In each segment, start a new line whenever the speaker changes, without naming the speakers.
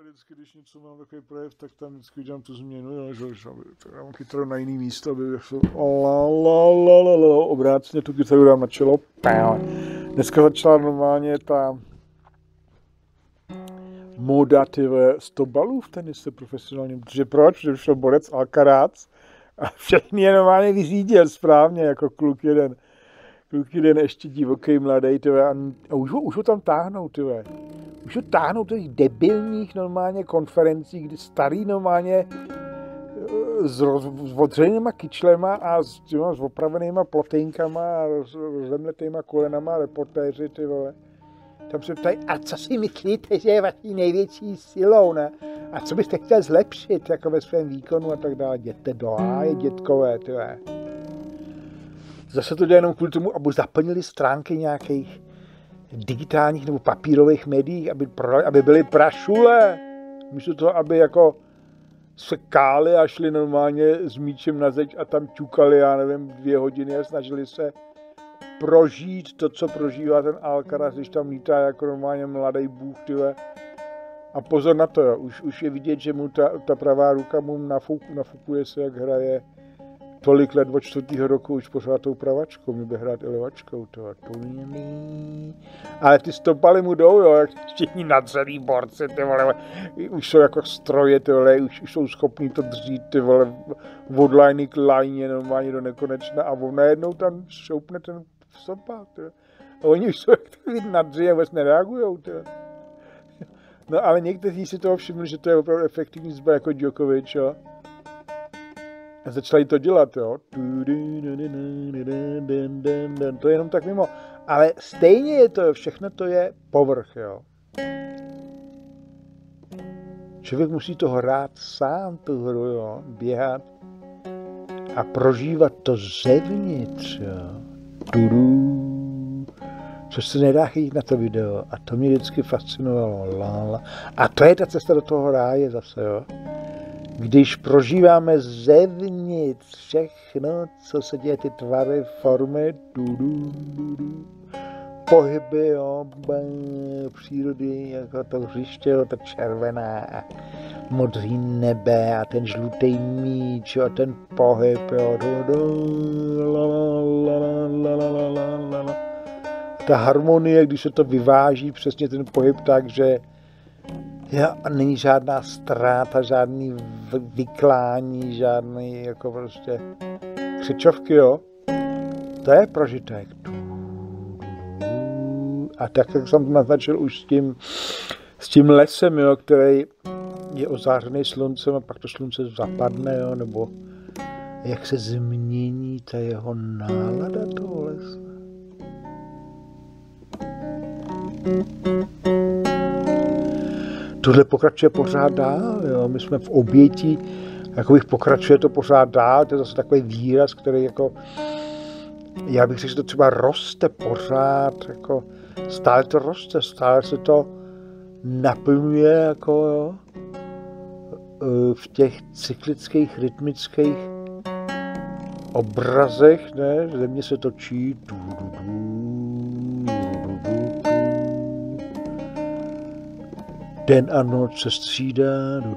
vždycky, když něco mám takový projev, tak tam vždycky udělám tu změnu, jo, že dám kytaru na jiný místo, aby obráceně tu kytaru dám na čelo. Dneska začala normálně ta moda, tyhle, 100 balů v tenise profesionálním, protože proč? Protože šel borec Alcaraz a všechny je normálně vyřídil správně, jako kluk jeden ještě divoký, mladý, tyhle, a už ho tam táhnou, tyhle. Už ho táhnou do těch debilních normálně konferencí, kdy starý normálně s odřenýma kyčlema a s opravenýma plotýnkama a rozemletýma kolenama reportéři, ty vole. Tam se ptají, a co si myslíte, že je vaší největší silou, ne? A co byste chtěl zlepšit, jako ve svém výkonu a tak dále. Jděte do háje, dětkové, tyhle. Zase to dělají jenom kvůli tomu, aby zaplnili stránky nějakých digitálních nebo papírových médií, aby byly prašule. Místo toho, aby jako se káli a šli normálně s míčem na zeď a tam ťukali, já nevím, 2 hodiny a snažili se prožít to, co prožívá ten Alcaraz, když tam lítá jako normálně mladý bůh, tyhle. A pozor na to, jo. Už je vidět, že mu ta pravá ruka mu nafukuje se, jak hraje tolik let od 4. roku už pořád tou pravačkou, mi bude hrát i levačkou, to je mý. Ale ty stopaly mu jdou, jo, jak všichni nadřelý borci, ty vole, už jsou jako stroje, ty vole, už jsou schopní to dřít, ty vole, od liney k line normálně do nekonečna a on najednou tam šoupne ten stopa, ty. A oni už jsou jak takový nadří a vůbec nereagujou, ty. No ale někteří si toho všimli, že to je opravdu efektivní zbraň jako Djokovic, jo. A začali to dělat, jo. To je jenom tak mimo. Ale stejně je to, všechno to je povrch, jo. Člověk musí to hrát sám, tu hru, jo. Běhat a prožívat to zevnitř, jo. Což se nedá chytit na to video. A to mě vždycky fascinovalo. A to je ta cesta do toho ráje zase, jo. Když prožíváme zevnitř všechno, co se děje, ty tvary, formy, pohyby, jo, přírody, jako to hřiště, jo, ta červená a modrý nebe a ten žlutý míč, jo, a ten pohyb, jo, ta harmonie, když se to vyváží, přesně ten pohyb tak, že a není žádná ztráta, žádný vyklání, žádný jako prostě křičovky, jo. To je prožitek. A tak, jak jsem to naznačil už s tím lesem, jo, který je ozářený sluncem a pak to slunce zapadne, jo, nebo jak se změní ta jeho nálada toho lesa. Tohle pokračuje pořád dál, jo. My jsme v oběti, jakoby pokračuje to pořád dál, to je zase takový výraz, který jako, já bych řekl, že to třeba roste pořád, jako stále to roste, stále se to naplňuje, jako jo, v těch cyklických, rytmických obrazech, ne, země se točí, den a noc se střídá,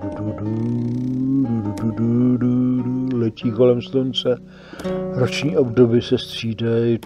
letí kolem slunce, roční období se střídají.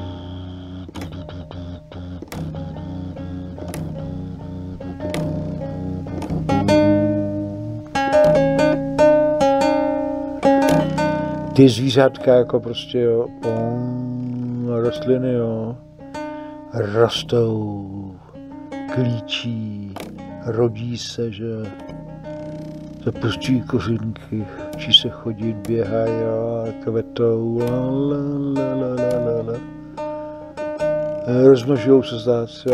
Ty zvířátka jako prostě, jo, rostliny, jo, rostou, klíčí, rodí se, že zapustí kořínky, učí se chodit, běhají, kvetou, rozmnožujou se zase,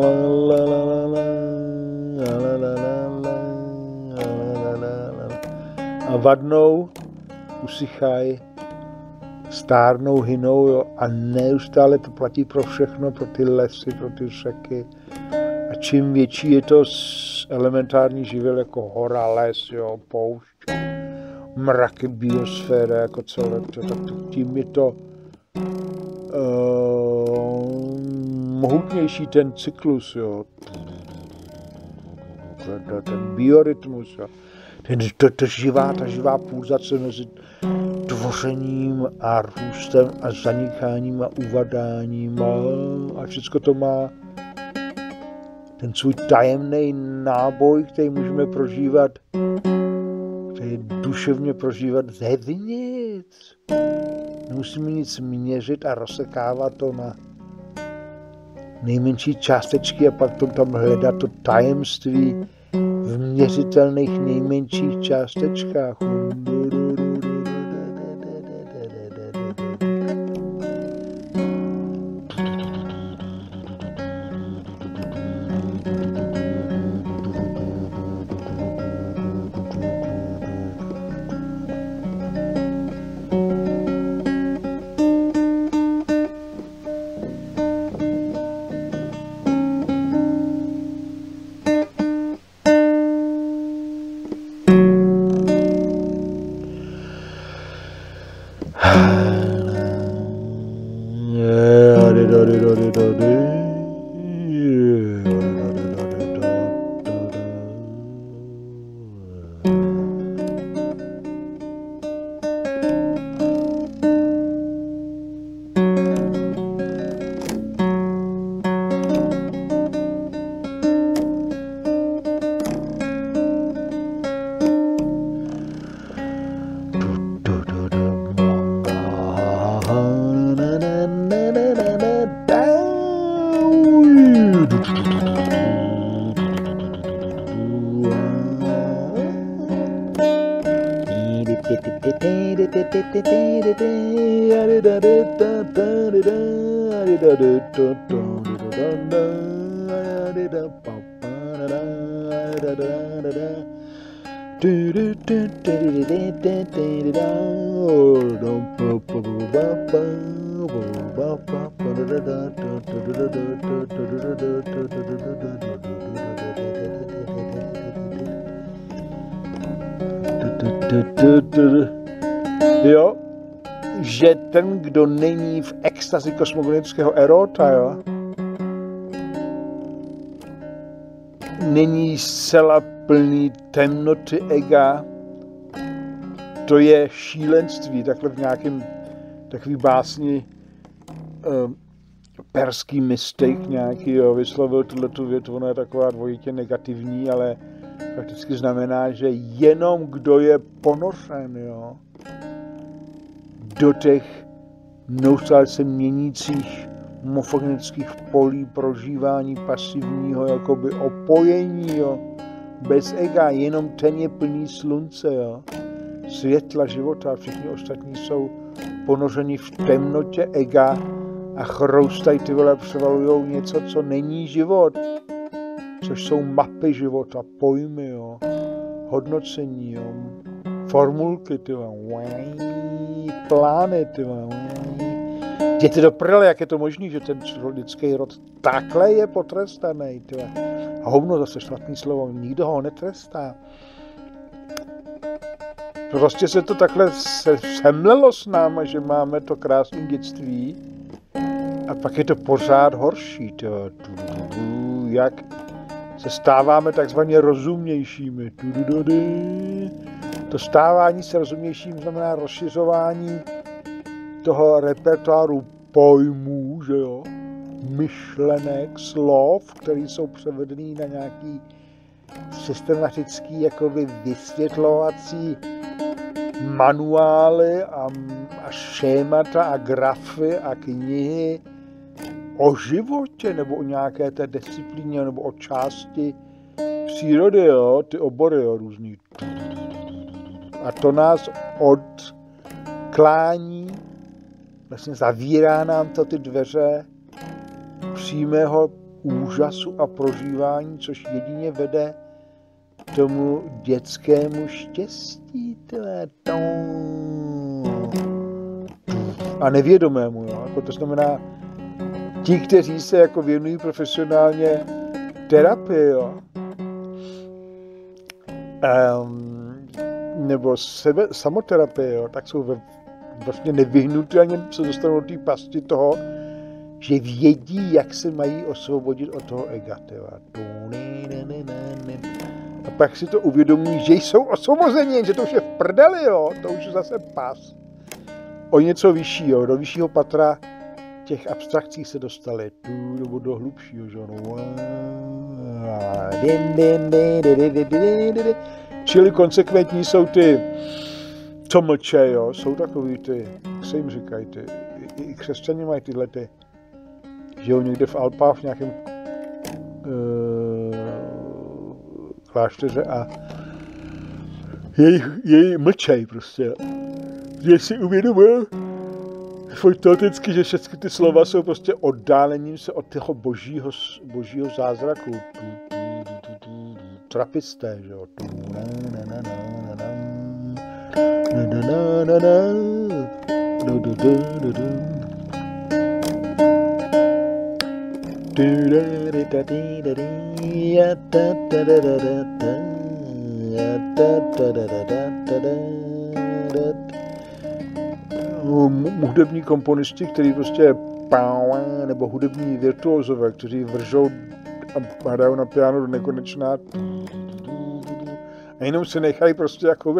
a vadnou, usychají, stárnou, hynou, jo, a neustále to platí pro všechno, pro ty lesy, pro ty řeky. A čím větší je to elementární živel, jako hora, les, jo, poušť, mraky, biosféra, jako celé, tak tím je to mohutnější ten cyklus, jo. ten biorytmus, jo. Ta živá pulzace mezi tvořením a růstem a zanikáním a uvadáním a všechno to má ten svůj tajemný náboj, který můžeme prožívat, který duševně prožívat zevnitř. Nemusíme nic měřit a rozsekávat to na nejmenší částečky a pak to tam hledat to tajemství v měřitelných nejmenších částečkách. Jo, že ten, kdo není v extazi kosmogonického erota, jo, není zcela plný temnoty ega, to je šílenství, takhle v nějakém takový básni perský mystik nějaký, jo, vyslovil tuto větu, ona je taková dvojitě negativní, ale prakticky znamená, že jenom kdo je ponořen, jo, do těch neustále se měnících morfogenických polí prožívání pasivního jakoby opojení, jo, bez ega, jenom ten je plný slunce, jo, světla života, všichni ostatní jsou ponořeni v temnotě ega a chroustají ty vole, převalujou něco, co není život, což jsou mapy života, pojmy, jo, hodnocení, jo, formulky, ty vole, plány, ty vole. Jděte do prdele, jak je to možný, že ten lidský rod takhle je potrestaný, ty vole. A hovno, zase špatný slovo, nikdo ho netrestá. Prostě se to takhle semlelo s náma, že máme to krásné dětství a pak je to pořád horší, ty vole. Jak se stáváme takzvaně rozumnějšími. To stávání se rozumnějším znamená rozšiřování toho repertoáru pojmů, že jo, myšlenek, slov, které jsou převedený na nějaký systematický jakoby vysvětlovací manuály a schémata a grafy a knihy o životě nebo o nějaké té disciplíně nebo o části přírody, jo, ty obory, jo, různý. A to nás odklání, vlastně zavírá nám to ty dveře přímého úžasu a prožívání, což jedině vede tomu dětskému štěstí, a nevědomému, jo. Jako to znamená, ti, kteří se jako věnují profesionálně terapii, jo, nebo samoterapie, jo, tak jsou vlastně nevyhnutelně se dostanou do té pasti toho, že vědí, jak se mají osvobodit od toho ega. pak si to uvědomí, že jsou osvobozeni, že to už je v prdeli, jo, to už je zase pas. O něco vyššího, do vyššího patra těch abstrakcí se dostali, nebo do hlubšího, že no. Čili konsekventní jsou ty, co mlče, jo, jsou takový ty, jak se jim říkají, ty, i křesťané mají tyhle ty, žijou někde v Alpách v nějakém klášteře a jej mlčej prostě. Že si uvědomil teoreticky, že všechny ty slova jsou prostě oddálením se od toho božího zázraku. Trapisté, že jo. Hudební komponisti, kteří prostě nebo hudební virtuózové, kteří vržou a hrajou na piano do nekonečná a jenom se nechají prostě jakoby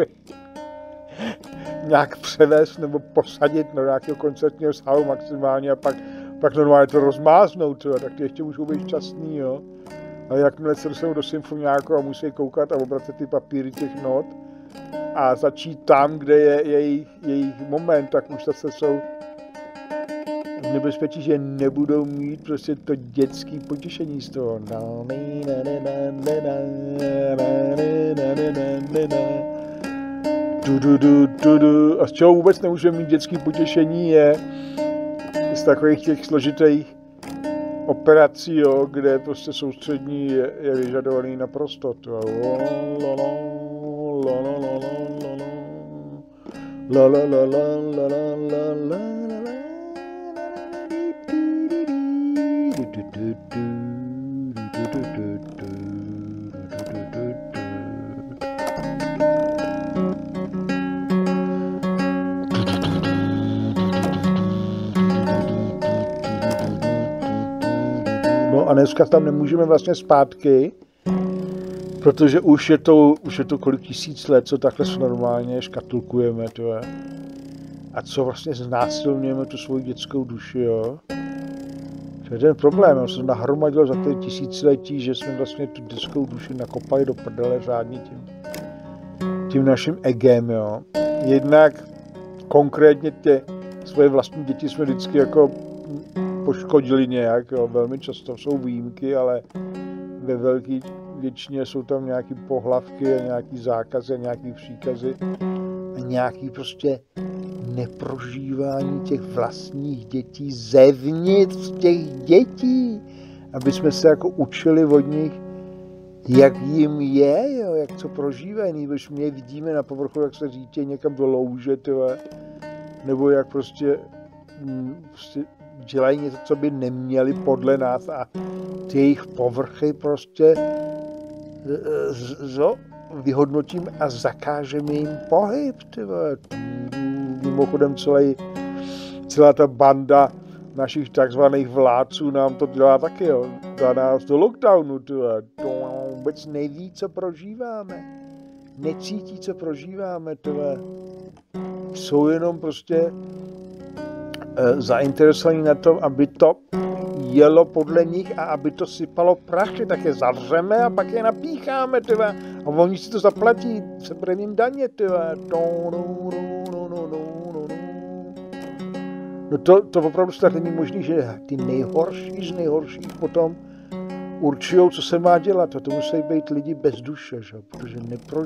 nějak převést nebo posadit do nějakého koncertního sálu maximálně a pak normálně to rozmáznou, třeba, tak ty ještě můžou být šťastný, jo. Ale jakmile se dostanou do symfoniáku a musí koukat a obracet ty papíry těch not a začít tam, kde je jejich moment, tak už zase jsou v nebezpečí, že nebudou mít prostě to dětské potěšení z toho. A z čeho vůbec nemůžeme mít dětské potěšení je z takových těch složitých operací, jo, kde prostě soustřední je vyžadovaný naprosto. No a dneska tam nemůžeme vlastně zpátky, protože už je to kolik tisíc let, co takhle se normálně škatulkujeme, to. A co vlastně znásilňujeme tu svoji dětskou duši, jo. To je ten problém, on se nahromadil za ty tisíciletí, že jsme vlastně tu dětskou duši nakopali do prdele řádně tím naším egem, jo. Jednak konkrétně svoje vlastní děti jsme vždycky jako poškodili nějak, jo. Velmi často jsou výjimky, ale ve velké většině jsou tam nějaký pohlavky a nějaký zákazy a nějaký příkazy a nějaký prostě neprožívání těch vlastních dětí zevnitř těch dětí, aby jsme se jako učili od nich, jak jim je, jo, jak co prožívají, když my je vidíme na povrchu, jak se dítě někam do louže, nebo jak prostě dělají něco, co by neměli podle nás a ty jejich povrchy prostě vyhodnotíme a zakážeme jim pohyb, Mimochodem celá ta banda našich takzvaných vládců nám to dělá taky, jo. Dá nás do lockdownu, vůbec neví, co prožíváme. Necítí, co prožíváme, Jsou jenom prostě zainteresovaní na tom, aby to jelo podle nich a aby to sypalo prachy, tak je zavřeme a pak je napícháme, a oni si to zaplatí, sebereme jim daně, No to opravdu snad není možný, že ty nejhorší z nejhorších potom určují, co se má dělat, a to musí být lidi bez duše, že? Protože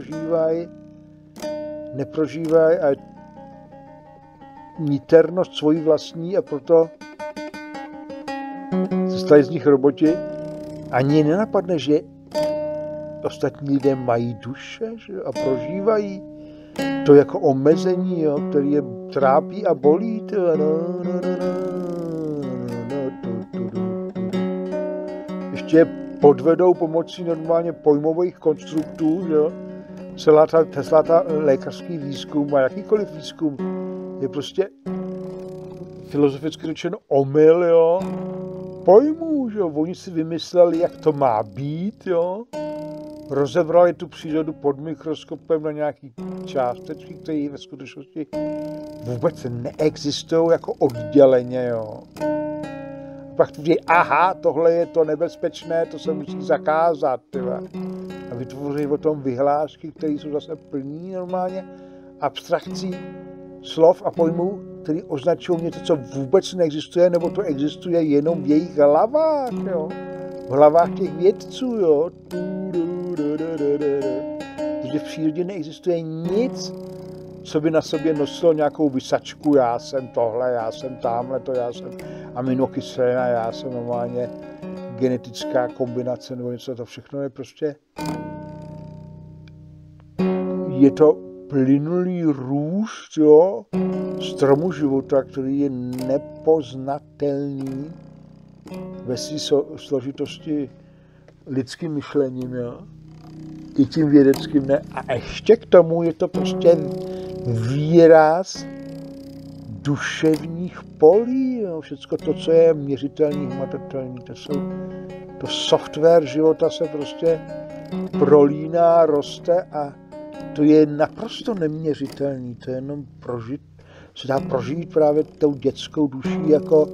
neprožívají a niternost svojí vlastní a proto se stali z nich roboti. Ani nenapadne, že ostatní lidé mají duše, že? A prožívají to jako omezení, jo? Který je trápí a bolí. Ještě podvedou pomocí normálně pojmových konstruktů, jo? Celá ta lékařský výzkum a jakýkoliv výzkum je prostě filozoficky řečeno omyl, jo, pojmů, že jo, oni si vymysleli, jak to má být, jo, rozebrali tu přírodu pod mikroskopem na nějaký částečky, které ve skutečnosti vůbec neexistují jako odděleně, jo. A pak tvrdí, aha, tohle je to nebezpečné, to se musí zakázat, tyhle. A vytvoří o tom vyhlášky, které jsou zase plní normálně abstrakcí slov a pojmů, které označují něco, co vůbec neexistuje, nebo to existuje jenom v jejich hlavách, jo. V hlavách těch vědců, jo. Protože v přírodě neexistuje nic, co by na sobě nosilo nějakou vysačku, já jsem tohle, já jsem tamhleto, já jsem aminokyselina, já jsem normálně genetická kombinace, nebo něco, to všechno je prostě, je to plynulý růst, jo, stromu života, který je nepoznatelný ve své složitosti lidským myšlením, jo, i tím vědeckým ne. A ještě k tomu je to prostě výraz duševních polí, jo. Všecko to, co je měřitelný, hmatatelný, to software života se prostě prolíná, roste a to je naprosto neměřitelný, to je jenom se dá prožít právě tou dětskou duší jako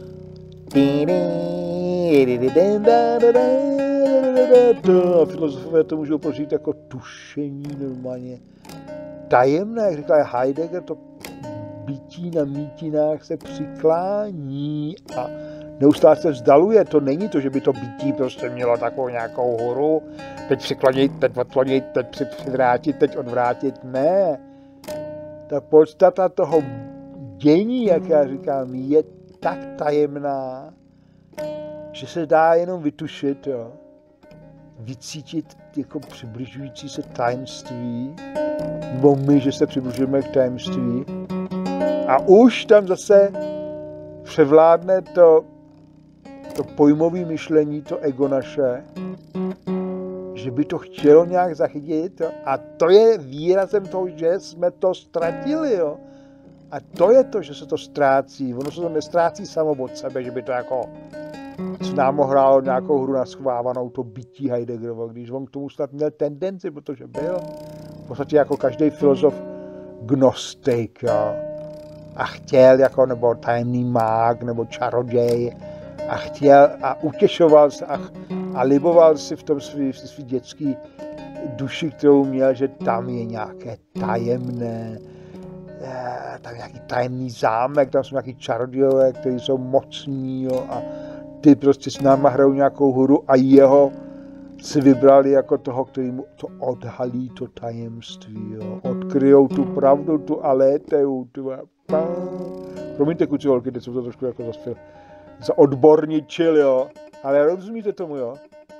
a filozofové to můžou prožít jako tušení normálně tajemné, jak říká Heidegger, to bytí na mítinách se přiklání a neustále se vzdaluje. To není to, že by to bytí prostě mělo takovou nějakou horu, teď přiklonit, teď odklonit, teď přivrátit, teď odvrátit. Ne. Ta podstata toho dění, jak já říkám, je tak tajemná, že se dá jenom vytušit, jo. Vycítit jako přibližující se tajemství, nebo my, že se přibližujeme k tajemství. A už tam zase převládne to pojmové myšlení, to ego naše, že by to chtělo nějak zachytit. Jo? A to je výrazem toho, že jsme to ztratili. Jo? A to je to, že se to ztrácí. Ono se to nestrácí samo od sebe, že by to jako s námi hrálo nějakou hru naschovávanou, to bytí Heideggerovo, když on k tomu snad měl tendenci, protože byl v podstatě jako každý filozof gnostik, jo? A chtěl jako, nebo tajemný mák, nebo čaroděj, a chtěl a utěšoval se a liboval si v tom svý dětský duši, kterou měl, že tam je nějaké tajemné, tam je nějaký tajemný zámek, tam jsou nějaký čarodějové, kteří jsou mocní, jo, a ty prostě s náma hrajou nějakou hru a jeho si vybrali jako toho, který mu to odhalí, to tajemství, jo. Odkryjou tu pravdu, tu aléteu, promiňte, kuci holky, teď jsem to trošku jako zaspěl. Odborničil, jo. Ale rozumíte tomu, jo?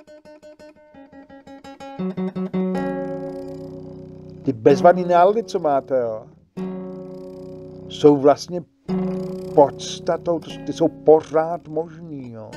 Ty bezvadný nálady, co máte, jo, jsou vlastně podstatou, ty jsou pořád možný, jo.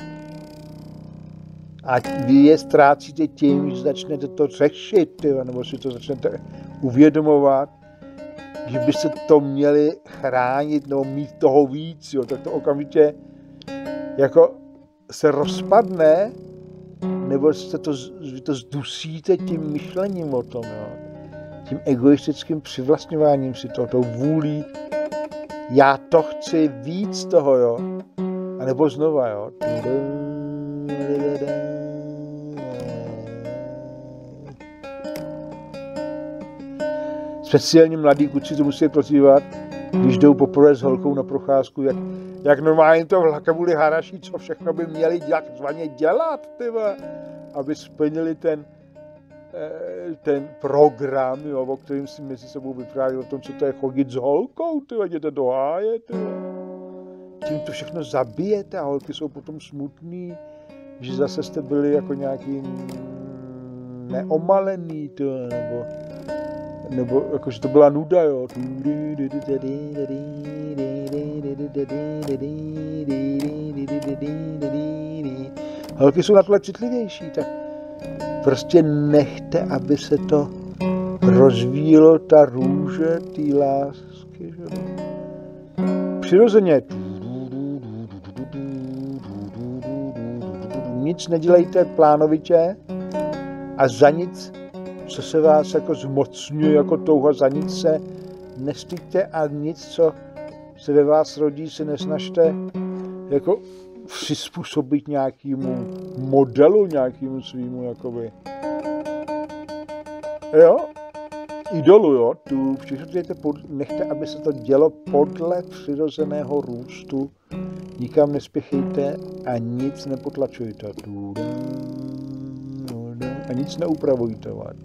A vy je ztrácíte tím, že začnete to řešit, jo, nebo si to začnete uvědomovat, že byste to měli chránit nebo mít toho víc, jo, tak to okamžitě jako se rozpadne, nebo vy to zdusíte tím myšlením o tom, jo, tím egoistickým přivlastňováním si toho, tou vůlí, já to chci víc toho, jo, a nebo znova, jo. Speciálně mladí kluci to musí prožívat, když jdou poprvé s holkou na procházku, jak normálně to v Lakabuli haraší, co všechno by měli takzvaně dělat, tyva, aby splnili ten program, jo, o kterým si mezi sebou vyprávěli o tom, co to je chodit s holkou, tyva, jděte do háje, tyva. Tím to všechno zabijete a holky jsou potom smutný, že zase jste byli jako nějaký neomalený, tyva, nebo jakože to byla nuda, jo. Holky jsou na tohle citlivější, tak prostě nechte, aby se to rozvíjelo, ta růže, ty lásky, že? Přirozeně. Nic nedělejte plánovitě a za nic co se vás jako zmocňuje, jako touha za nic se nestyďte a nic, co se ve vás rodí, se nesnažte jako přizpůsobit nějakému modelu, nějakému svýmu jakoby, jo, idolu, jo, tu nechte, aby se to dělo podle přirozeného růstu, nikam nespěchejte a nic nepotlačujte. A nic neupravujte.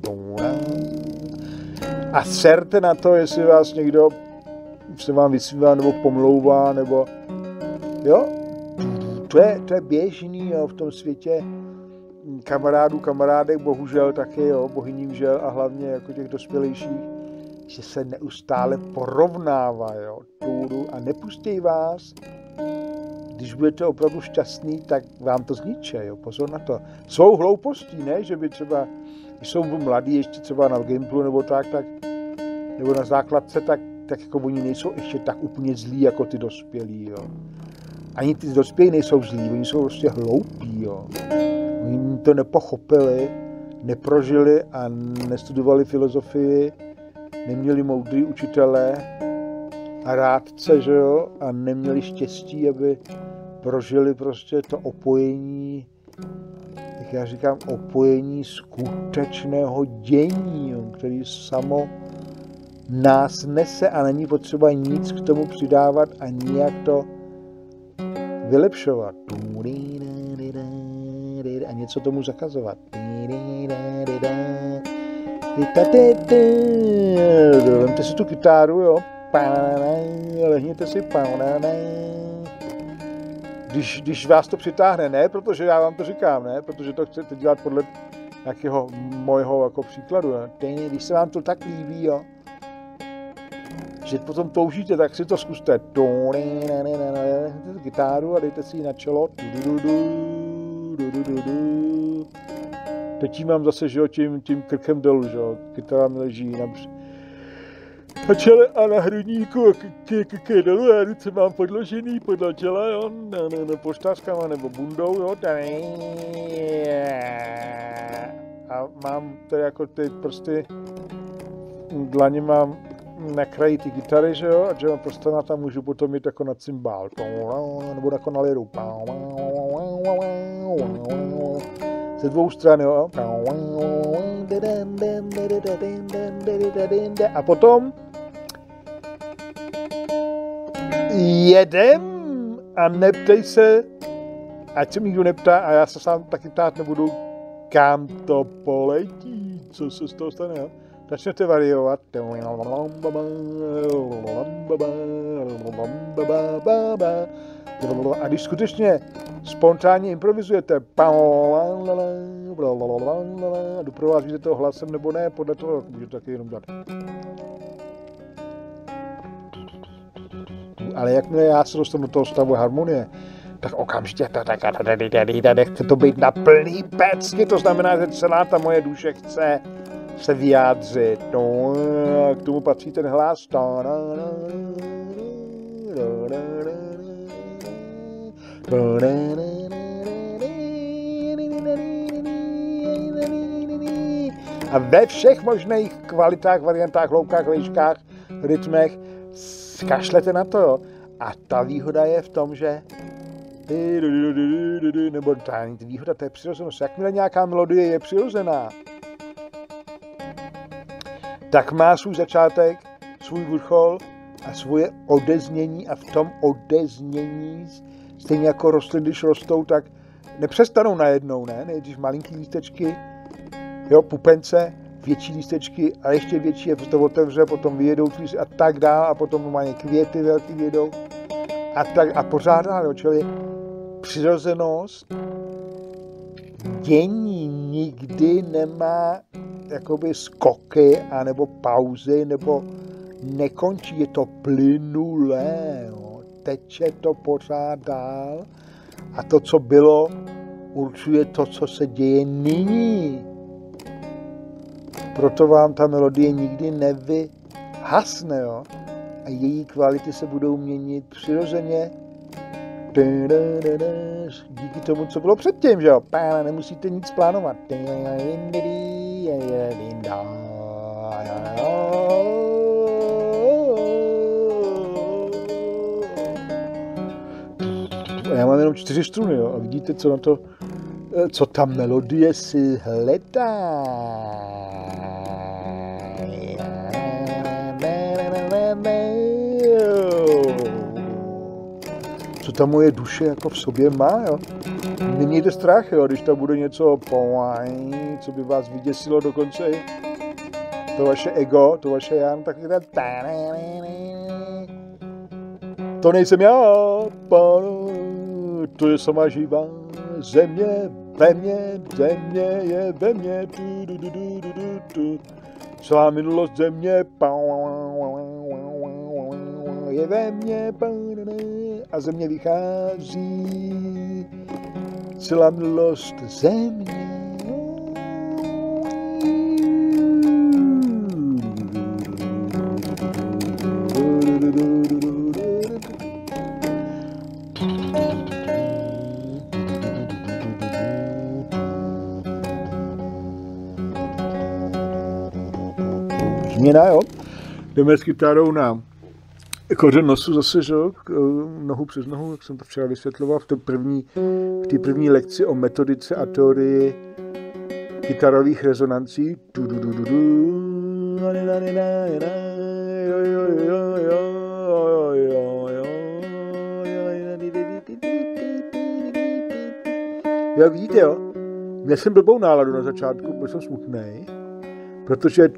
A serte na to, jestli vás někdo se vám vysmívá nebo pomlouvá, nebo jo, to je běžný, jo, v tom světě kamarádek, bohužel taky, jo, bohyním žel a hlavně jako těch dospělejších, že se neustále porovnává, jo, a nepustí vás. Když budete opravdu šťastný, tak vám to zničí, jo, pozor na to. Svou hloupostí, ne, že by třeba, když jsou mladí, ještě třeba na Gimplu nebo tak, nebo na základce, tak jako oni nejsou ještě tak úplně zlí, jako ty dospělí, jo. Ani ty dospělí nejsou zlí, oni jsou prostě hloupí, jo. Oni to nepochopili, neprožili a nestudovali filozofii, neměli moudrý učitele a rádce, že jo, a neměli štěstí, aby prožili prostě to opojení, jak já říkám, opojení skutečného dění, jo, který samo nás nese a není potřeba nic k tomu přidávat a nijak to vylepšovat. A něco tomu zakazovat. Vemte si tu kytáru, jo. Lehněte si. Když vás to přitáhne, ne, protože já vám to říkám, ne, protože to chcete dělat podle nějakého mojho jako příkladu, ne? Když se vám to tak líbí, jo, že potom toužíte, tak si to zkuste. Kytáru a dejte si ji na čelo. Teď mám zase, že jo, tím krkem dolů, že jo, kytara mi leží na čele a na hrudníku a dolů a ruce mám podložený podle čela, jo, na poštářkama nebo bundou, jo, a mám to jako ty prsty, dlaně mám na kraji ty kytary, že jo, a že mám prstena tam můžu potom mít jako na cymbál, nebo jako na liru. Ze dvou stran, jo. A potom jedem a neptej se, ať se mi nikdo neptá a já se sám taky ptát nebudu, kam to poletí, co se z toho stane, jo. Začnete variovat. A když skutečně spontánně improvizujete, doprovázíte toho hlasem nebo ne, podle toho můžete taky jenom dát. Ale jakmile já se dostanu do toho stavu harmonie, tak okamžitě nechce to být na plný pecky, to znamená, že celá ta moje duše chce se vyjádřit. K tomu patří ten hlas. A ve všech možných kvalitách, variantách, hloubkách, výškách, rytmech kašlete na to, jo. A ta výhoda je v tom, že nebo ta výhoda, to je přirozenost. Jakmile nějaká melodie je přirozená, tak má svůj začátek, svůj vrchol a svoje odeznění a v tom odeznění, stejně jako rostliny, když rostou, tak nepřestanou najednou, ne? Nejdřív malinký lístečky, jo, pupence, větší lístečky a ještě větší, je to otevře, potom vyjedou a tak dál a potom mají květy velký vyjedou a pořád dál, čili přirozenost dění nikdy nemá jakoby skoky anebo pauzy, nebo nekončí, je to plynulé, jo. Teče to pořád dál a to, co bylo, určuje to, co se děje nyní. Proto vám ta melodie nikdy nevyhasne, jo. A její kvality se budou měnit přirozeně díky tomu, co bylo předtím, že jo. Nemusíte nic plánovat. A já mám jenom 4 struny, jo, a vidíte, co na to, co ta melodie si hledá. Co ta moje duše jako v sobě má, jo. Nemějte strach, jo, když tam bude něco, co by vás vyděsilo dokonce i to vaše ego, to vaše já, tak to nejsem já, to je sama živá země ve mně, země je ve mně, celá minulost země je ve mně a země vychází, celá minulost země. Změna, jo. Jdeme s kytarou na kořen nosu zase, že? Nohu přes nohu, jak jsem to včera vysvětloval v té první lekci o metodice a teorii kytarových rezonancí. Jo, vidíte, jo? Měl jsem blbou náladu na začátku, byl jsem smutnej, protože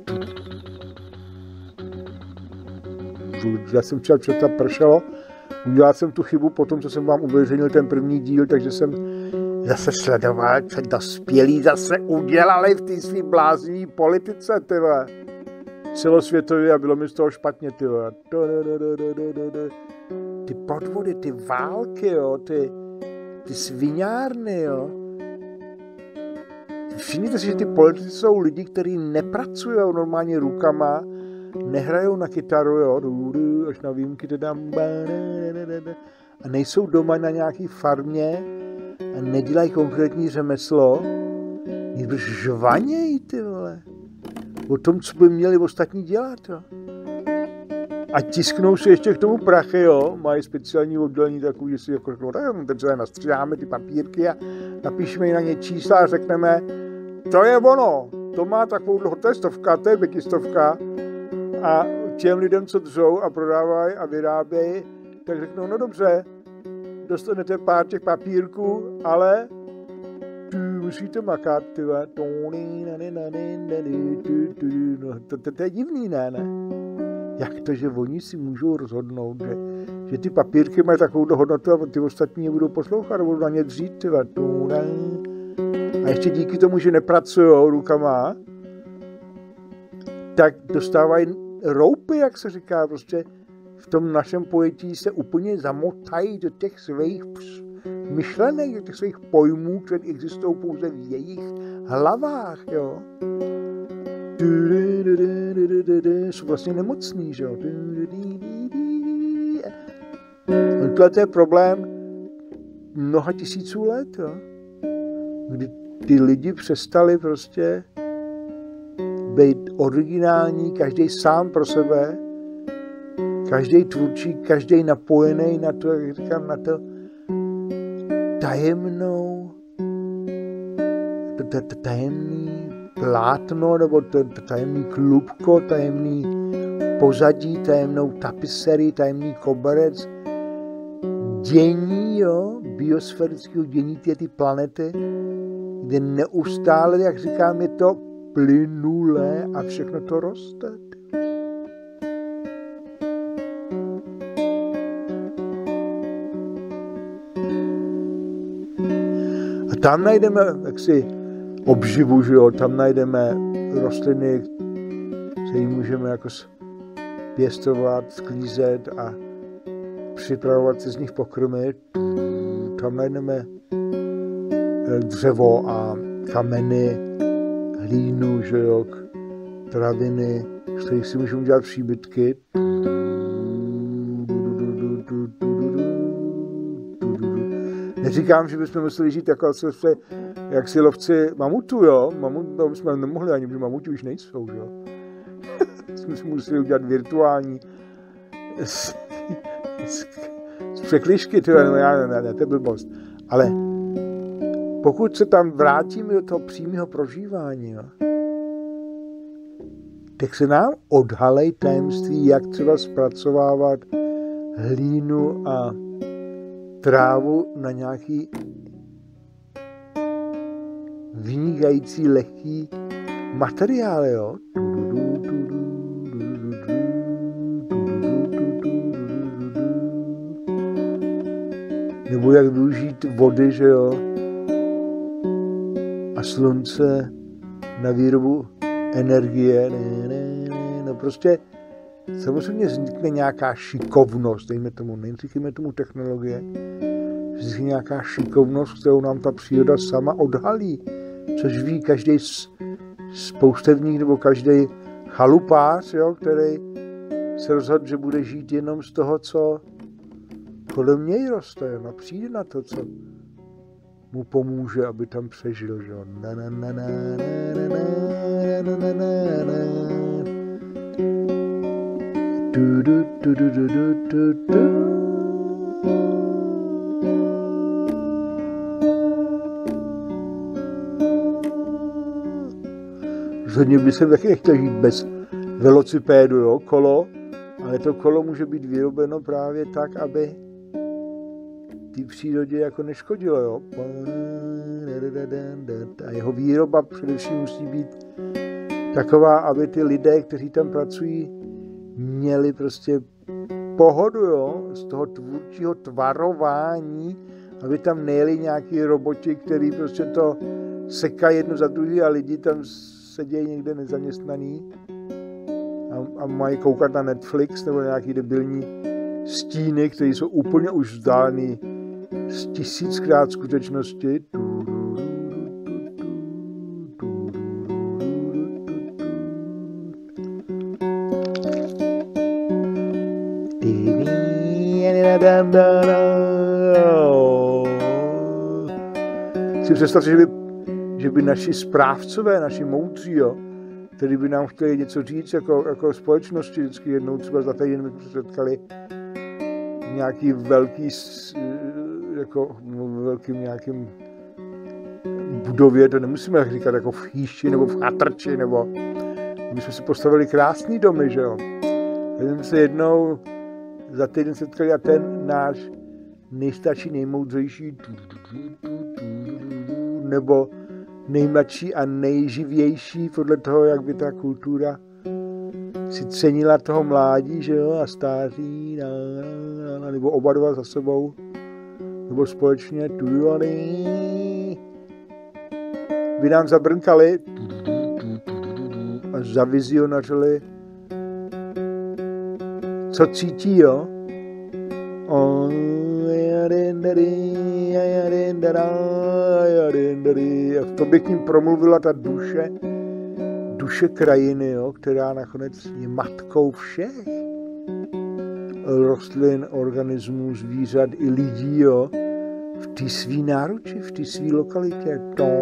já jsem včera před pršelo, udělal jsem tu chybu po tom, co jsem vám uveřejnil ten první díl, takže jsem zase sledoval, co dospělí zase udělali v té svý bláznivý politice, tyhle. Celosvětově a bylo mi z toho špatně, tyhle. Ty podvody, ty války, jo, ty sviňárny, jo. Všimněte si, že ty politici jsou lidi, kteří nepracují normálně rukama, nehrajou na kytaru, jo, až na výjimky teda, a nejsou doma na nějaký farmě a nedělají konkrétní řemeslo, když žvanějí, ty vole, o tom, co by měli ostatní dělat, jo. A tisknou si ještě k tomu prachy, jo, mají speciální oddělení takový, že si jako řeknou, teď se nastříháme ty papírky a napíšeme na ně čísla a řekneme, to je ono, to má takovou dlouho, to je 100, to je 500. A těm lidem, co dřou a prodávají a vyrábějí, tak řeknou, no dobře, dostanete pár těch papírků, ale musíte makat, tyhle. No, to je divný, ne? Jak to, že oni si můžou rozhodnout, že ty papírky mají takovou hodnotu a ty ostatní je budou poslouchat a budou na ně dřít, tyhle. A ještě díky tomu, že nepracujou rukama, tak dostávají roupy, jak se říká, prostě v tom našem pojetí se úplně zamotají do těch svých myšlenek, do těch svých pojmů, které existují pouze v jejich hlavách, jo. Jsou vlastně nemocný, že jo. Tohle je problém mnoha tisíců let, jo. Kdy ty lidi přestali prostě být originální, každý sám pro sebe, každý tvůrčí, každý napojený na to, jak říkám, na to tajemnou, tajemný plátno, nebo to tajemný klubko, tajemný pozadí, tajemnou tapiserii, tajemný koberec, dění, jo, biosférického dění ty planety, kde neustále, jak říkám, je to plynulé a všechno to roste. A tam najdeme jaksi obživu, že jo, tam najdeme rostliny, které můžeme jako pěstovat, sklízet a připravovat se z nich pokrmy. Tam najdeme dřevo a kameny, hlínu, že jo, traviny, z kterých si můžeme dělat příbytky. Neříkám, že bychom museli žít jako se jak si lovci mamutů, jo. To jsme nemohli ani, protože mamuti už nejsou, jo. Jsme si museli udělat virtuální z překližky, to je blbost. Ale pokud se tam vrátíme do toho přímého prožívání, jo, tak se nám odhalej tajemství, jak třeba zpracovávat hlínu a trávu na nějaký vynikající lehký materiál, jo. Nebo jak využít vody, že jo, a slunce na výrobu energie. No prostě samozřejmě vznikne nějaká šikovnost, dejme tomu, neříkejme tomu technologie, vznikne nějaká šikovnost, kterou nám ta příroda sama odhalí, což ví každý spoustevník nebo každý chalupář, jo, který se rozhodl, že bude žít jenom z toho, co kolem něj roste, a přijde na to, co mu pomůže, aby tam přežil, že jo. Rozhodně by jsem taky nechtěl žít bez velocipédu, jo, kolo, ale to kolo může být vyrobeno právě tak, aby té přírodě jako neškodilo, jo. A jeho výroba především musí být taková, aby ty lidé, kteří tam pracují, měli prostě pohodu, jo, z toho tvůrčího tvarování, aby tam nejeli nějaký roboti, který prostě to sekají jedno za druhý a lidi tam sedějí někde nezaměstnaný a mají koukat na Netflix nebo nějaký debilní stíny, které jsou úplně už vzdálený z 1000krát skutečnosti. Si představ, že by naši správcové, naši moudří, jo, kteří by nám chtěli něco říct jako společnosti, vždycky jednou třeba za týden jsme se setkali v nějaký velký, jako velkým nějakým budově, to nemusíme říkat jako v chýši nebo v chatrči, nebo my jsme si postavili krásný domy, že jo. Takže jsme se jednou za týden setkali a ten náš nejstarší, nejmoudřejší nebo nejmladší a nejživější podle toho, jak by ta kultura si cenila toho mládí, že jo, a stáří, nebo oba dva za sebou, nebo společně, by nám zabrnkali a zavizionařili, co cítí, jo. A v tobě k ním promluvila ta duše krajiny, jo, která nakonec je matkou všech rostlin, organismů, zvířat i lidí, jo, v té svý náruči, v té svý lokalitě.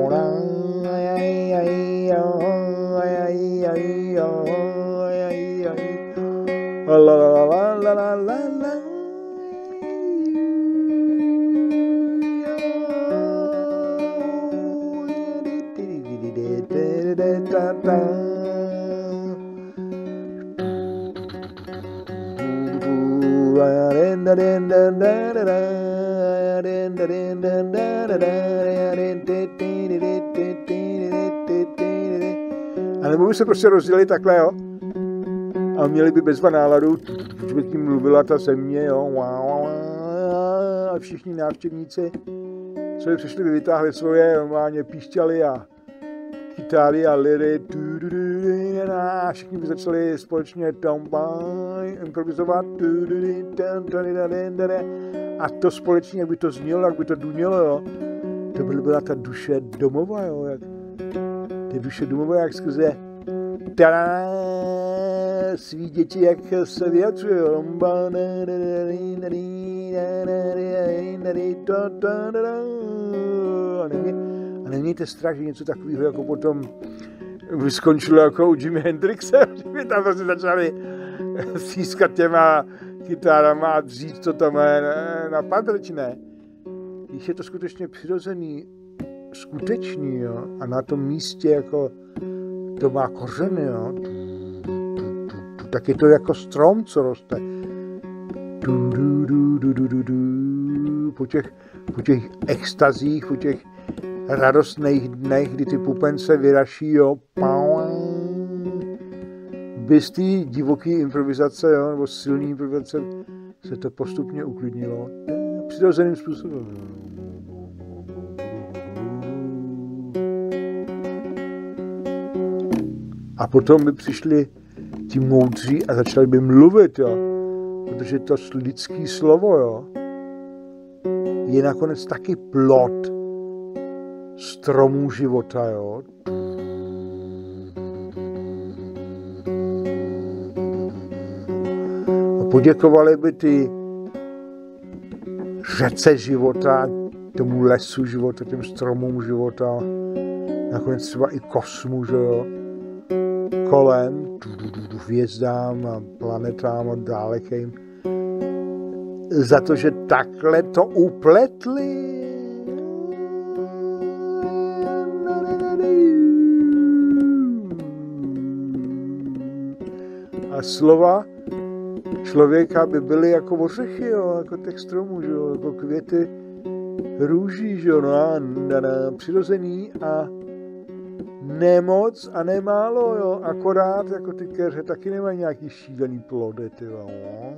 A nebo by se prostě rozdělili takhle, jo? A měli by bezva náladu, že by tím mluvila ta země, jo? A všichni návštěvníci, co by přišli, by vytáhli svoje normálně píšťaly a kytáry a liry, a všichni by začali společně improvizovat, a to společně, jak by to znělo, jak by to dunělo, jo. To by byla ta duše domova, jo, jak ty duše domova, jak skrze svý děti, jak se vyjadřuje, jo. A nemějte strach, že něco takového jako potom skončilo jako u Jimi Hendrixe, že by tam prostě začali střískat těma kytárama a dřít to tam na padrč, ne. Když je to skutečně přirozený, skutečný, jo, a na tom místě jako to má kořeny, jo, tak je to jako strom, co roste. Po těch extazích, po těch radostných dnech, kdy ty pupence vyraší, jo, bez té divoké improvizace, jo, nebo silný improvizace, se to postupně uklidnilo přirozeným způsobem. A potom by přišli ti moudří a začali by mluvit, jo, protože to lidský slovo, jo, je nakonec taky plod stromů života, jo. A poděkovali by ty řece života, tomu lesu života, těm stromům života, nakonec třeba i kosmu, že jo, kolem, hvězdám a planetám a dálekým, za to, že takhle to upletli. A slova člověka by byly jako ořechy, jo, jako těch stromů, jo, jako květy růží, jo, no a přirozený a nemoc a nemálo, jo, akorát jako ty keře taky nemají nějaký šílený plody, ty jo.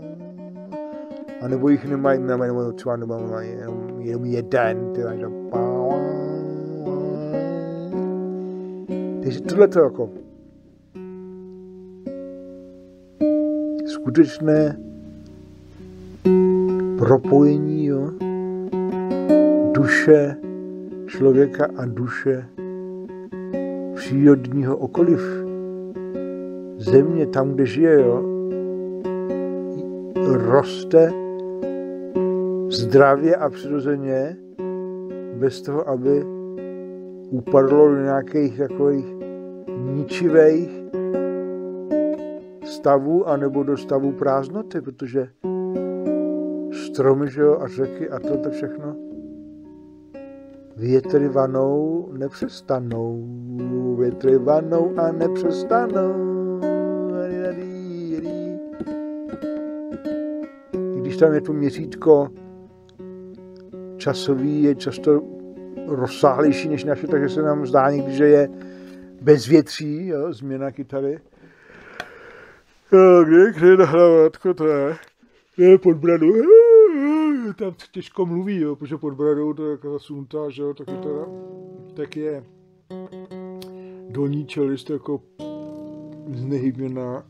A nebo jich nemají, nebo třeba nemají jenom jeden, ty jo. Takže tohleto jako skutečné propojení, jo, duše člověka a duše přírodního okolí země, tam, kde žije, jo, roste zdravě a přirozeně, bez toho, aby upadlo do nějakých takových ničivých stavů, anebo do stavů prázdnoty, protože stromy, že jo, a řeky a to všechno větry vanou nepřestanou, větry vanou a nepřestanou. I když tam je to měřítko časový, je často rozsáhlejší než naše, takže se nám zdá někdy, že je bezvětří, jo, změna kytary. Kde je nahrávatko, to je pod bradu. Tam těžko mluví, jo, protože pod bradou to je jako zasunutá, že jo, taky teda, tak je dolní čelist jako znehybněná.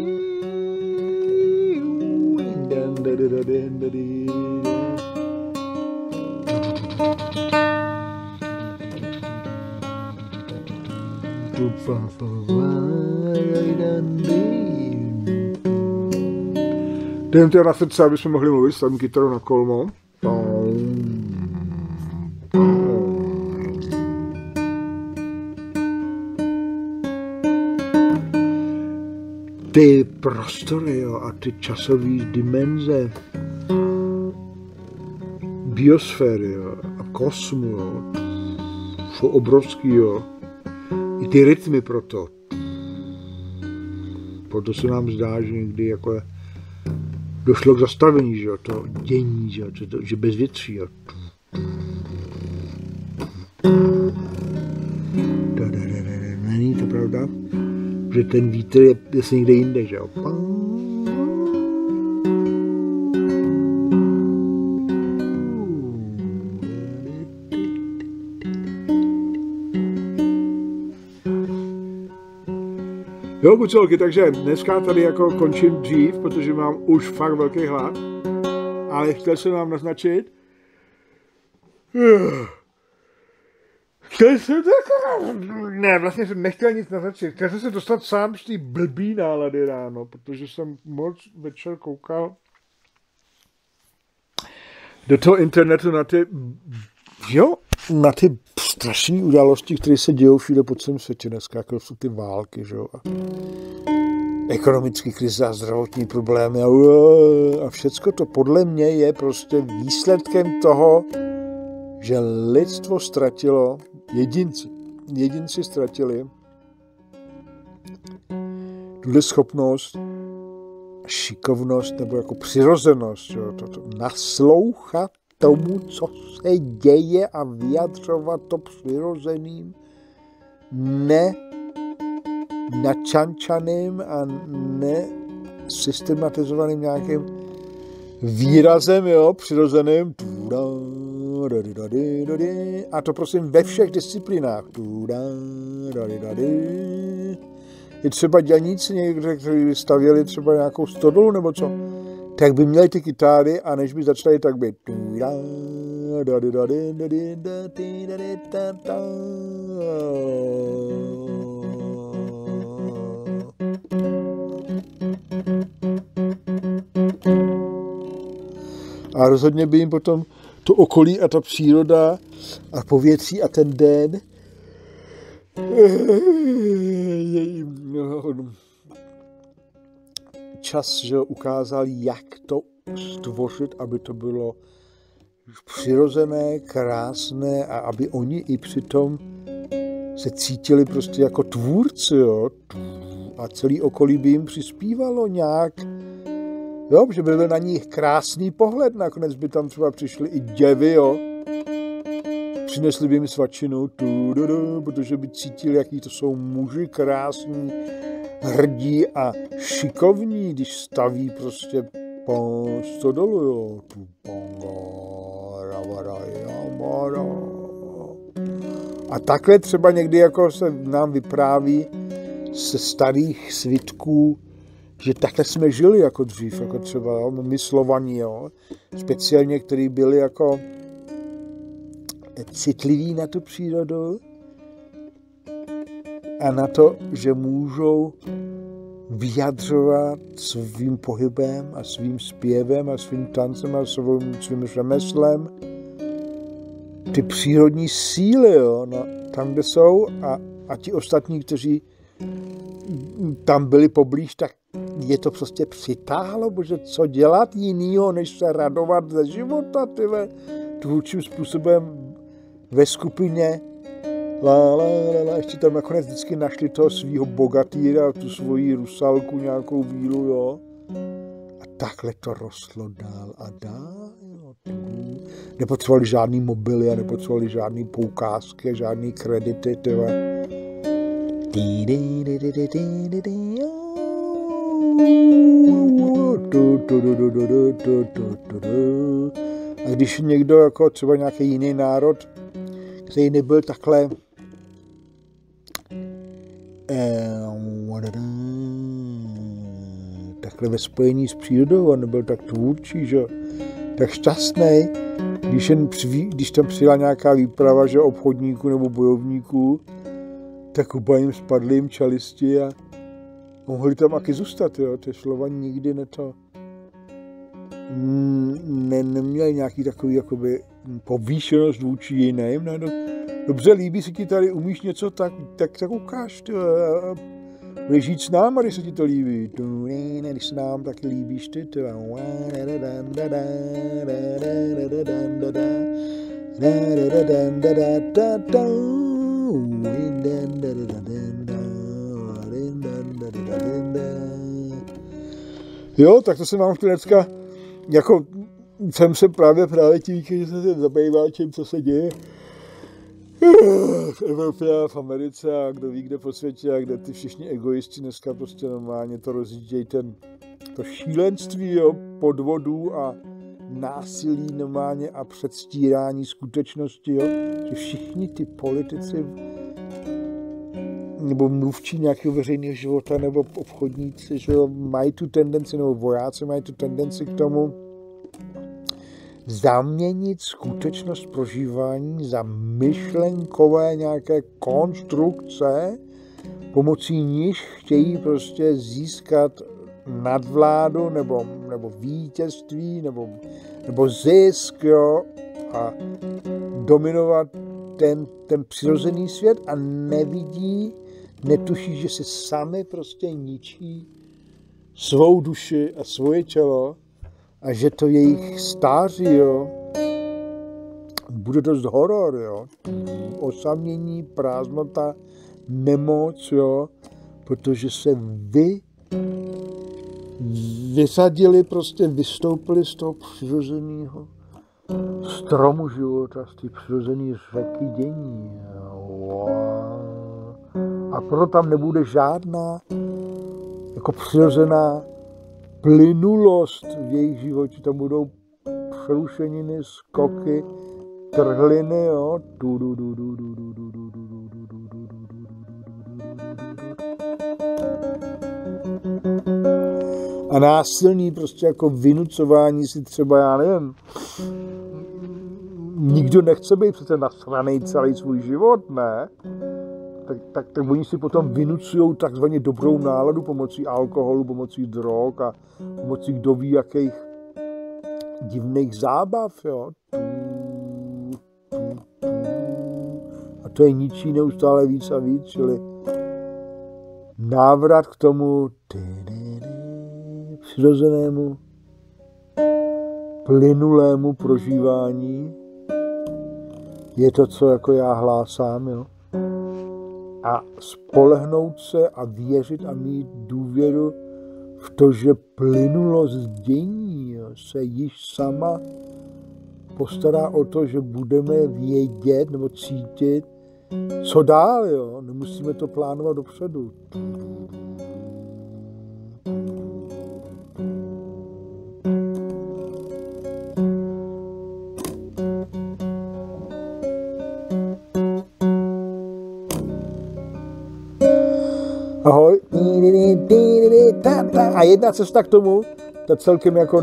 Jdem teda na srdce, aby jsme mohli mluvit, stavím kytaru na kolmo. Ty prostory, jo, a ty časové dimenze biosféry, jo, a kosmu, jo, jsou obrovský, jo. I ty rytmy proto. Proto se nám zdá, že někdy jako došlo k zastavení, že jo, to dění, že bezvětří, jo. Není to pravda? Že ten vítr je zase někde jinde, že jo. Jo, kucelky, takže dneska tady jako končím dřív, protože mám už fakt velký hlad, ale chtěl jsem vám naznačit, vlastně jsem nechtěl nic naznačit, chtěl jsem se dostat sám z té blbý nálady ráno, protože jsem moc večer koukal do toho internetu na ty, jo, na ty strašné události, které se dějou všude po celém světě dneska, jako jsou ty války, že jo, a ekonomické krize a zdravotní problémy a všecko to podle mě je prostě výsledkem toho, že lidstvo ztratilo, jedinci ztratili tuhle schopnost, šikovnost nebo jako přirozenost, jo, to naslouchat tomu, co se děje a vyjadřovat to přirozeným, ne načančaným a ne systematizovaným nějakým výrazem, jo, přirozeným. A to prosím ve všech disciplínách. Je třeba dělníci někde, kteří stavěli třeba nějakou stodolu nebo co, tak by měli ty kytáry a než by začali, tak by a rozhodně by jim potom to okolí a ta příroda a povětří a ten den čas, že ukázal, jak to stvořit, aby to bylo přirozené, krásné a aby oni i přitom se cítili prostě jako tvůrci, jo? A celý okolí by jim přispívalo nějak, jo? Že by byl na nich krásný pohled, nakonec by tam třeba přišli i děvy, jo? Přinesli by jim svačinu, protože by cítili, jaký to jsou muži krásní, hrdí a šikovní, když staví prostě po stodolu, jo. A takhle třeba někdy jako se nám vypráví ze starých svitků, že takhle jsme žili jako dřív, jako třeba jo, my Slovaní, jo, speciálně, kteří byli jako citliví na tu přírodu a na to, že můžou vyjadřovat svým pohybem a svým zpěvem a svým tancem a svým řemeslem ty přírodní síly, jo, no, tam, kde jsou a ti ostatní, kteří tam byli poblíž, tak je to prostě přitáhlo, protože co dělat jinýho, než se radovat ze života, tyhle, tvůrčím způsobem ve skupině. Ještě tam nakonec vždycky našli toho svýho bogatýra, tu svoji rusalku, nějakou vílu, jo. A takhle to rostlo dál a dál, jo. Nepotřebovali žádný mobily a nepotřebovali žádný poukázky, žádný kredity, tyhle. A když někdo, jako třeba nějaký jiný národ, který nebyl takhle ve spojení s přírodou a nebyl tak tvůrčí, že, tak šťastný, když tam přijela nějaká výprava, že obchodníků nebo bojovníků, tak oba jim spadli jim čelisti a mohli tam taky zůstat, jo. Ty Slovani nikdy neměli nějaký takový jakoby povýšenost vůči jiným. Ne? Dobře, líbí se ti tady, umíš něco, tak ukáž. Budeš žít s náma, když se ti to líbí. Když se nám taky líbíš ty. Jo, tak to jsem vám chtěl dneska, jako jsem se právě tím, že jsem se zabýval tím, co se děje v Evropě a v Americe a kdo ví, kde po světě a kde ty všichni egoisti dneska prostě normálně to rozjíždějí to šílenství, jo, podvodů a násilí normálně a předstírání skutečnosti, jo, že všichni ty politici nebo mluvčí nějakého veřejného života nebo obchodníci, že jo, mají tu tendenci, nebo vojáci mají tu tendenci k tomu zaměnit skutečnost prožívání za myšlenkové nějaké konstrukce, pomocí níž chtějí prostě získat nadvládu nebo vítězství nebo zisk, jo, a dominovat ten přirozený svět a nevidí, netuší, že si sami prostě ničí svou duši a svoje tělo a že to jejich stáří, jo, bude dost horor, jo. Osamění, prázdnota, nemoc, jo, protože se vysadili, prostě vystoupili z toho přirozeného stromu života, z té přirozené řeky dění. Jo. A proto tam nebude žádná jako přirozená plynulost v jejich životě. Tam budou přerušeniny, skoky, trhliny, jo. A násilný prostě jako vynucování si třeba, já nevím, nikdo nechce být přece nasranej celý svůj život, ne? Tak oni si potom vynucují takzvaně dobrou náladu pomocí alkoholu, pomocí drog a pomocí kdo ví jakých divných zábav, jo. A to je ničí neustále víc a víc, čili návrat k tomu přirozenému, plynulému prožívání je to, co jako já hlásám, jo. A spolehnout se a věřit a mít důvěru v to, že plynulost dění, jo, se již sama postará o to, že budeme vědět nebo cítit, co dál, jo. Nemusíme to plánovat dopředu. Ahoj. A jedna cesta k tomu, ta celkem jako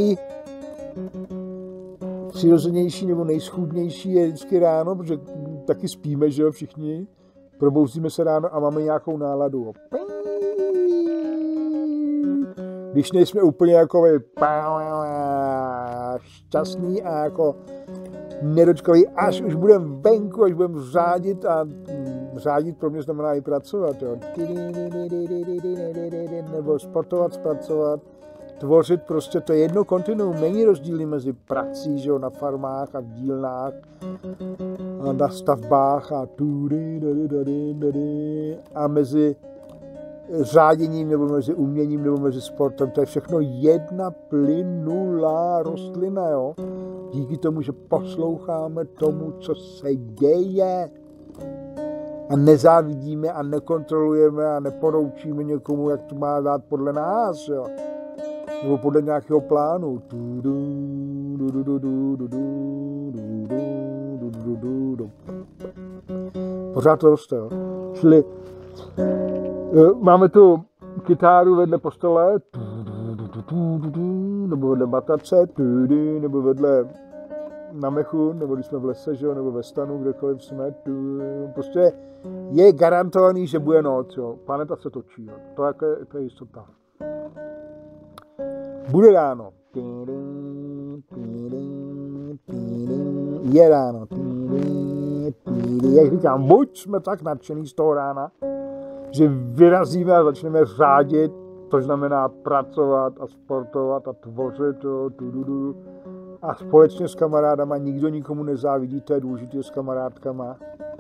nejpřirozenější nebo nejschůdnější je vždycky ráno, protože taky spíme, že jo, všichni. Probouzíme se ráno a máme nějakou náladu. Když nejsme úplně jako šťastný a jako nedočkavý, až už budeme venku, až budeme řádit a řádit pro mě znamená i pracovat, jo. Nebo sportovat, zpracovat, tvořit, prostě to je jedno kontinuum, není rozdíly mezi prací, že jo, na farmách a v dílnách a na stavbách a mezi řáděním nebo mezi uměním nebo mezi sportem, to je všechno jedna plynulá rostlina, jo. Díky tomu, že posloucháme tomu, co se děje a nezávidíme a nekontrolujeme a neporoučíme někomu, jak to má dát podle nás, jo. Nebo podle nějakého plánu. Pořád to roste, jo. Čili máme tu kytáru vedle postele, nebo vedle batace, nebo vedle na mechu, nebo když jsme v lese, že jo, nebo ve stanu, kdekoliv jsme, prostě je garantovaný, že bude noc, jo. Planeta se točí, jo. To je jistota. Bude ráno. Je ráno. Jak říkám, buď jsme tak nadšený z toho rána, že vyrazíme a začneme řádit, to znamená pracovat a sportovat a tvořit a společně s kamarádama, nikdo nikomu nezávidí, to je důležité s kamarádkama.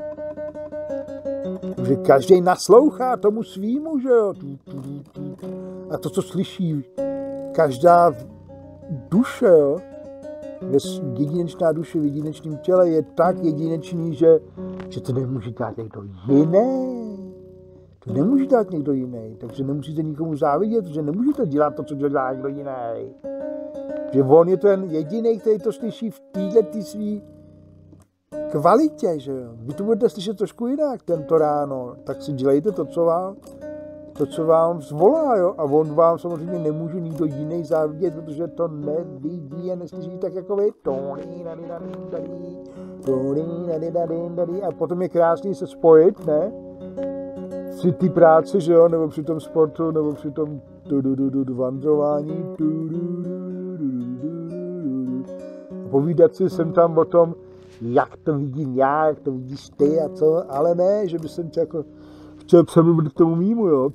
Že každý naslouchá tomu svýmu, že jo. A to, co slyší každá duše, jo, jedinečná duše v jedinečném těle je tak jedinečný, že to nemůže dát někdo jiný. To nemůže dát někdo jiný, takže nemusíte nikomu závidět, protože nemůžete dělat to, co dělá někdo jiný. Že on je ten jediný, který to slyší v této svý kvalitě, že jo. Vy to budete slyšet trošku jinak tento ráno, tak si dělejte to, co vám zvolá, jo. A on vám samozřejmě nemůže nikdo jiný závidět, protože to nevidí a neslyší tak jako vy. A potom je krásný se spojit, ne? Při té práci, že jo, nebo při tom sportu, nebo při tom vandrování. Povídat si sem tam o tom, jak to vidím já, jak to vidíš ty a co, ale ne, že by jsem tě jako chtěl přemluvit k tomu mýmu, jo.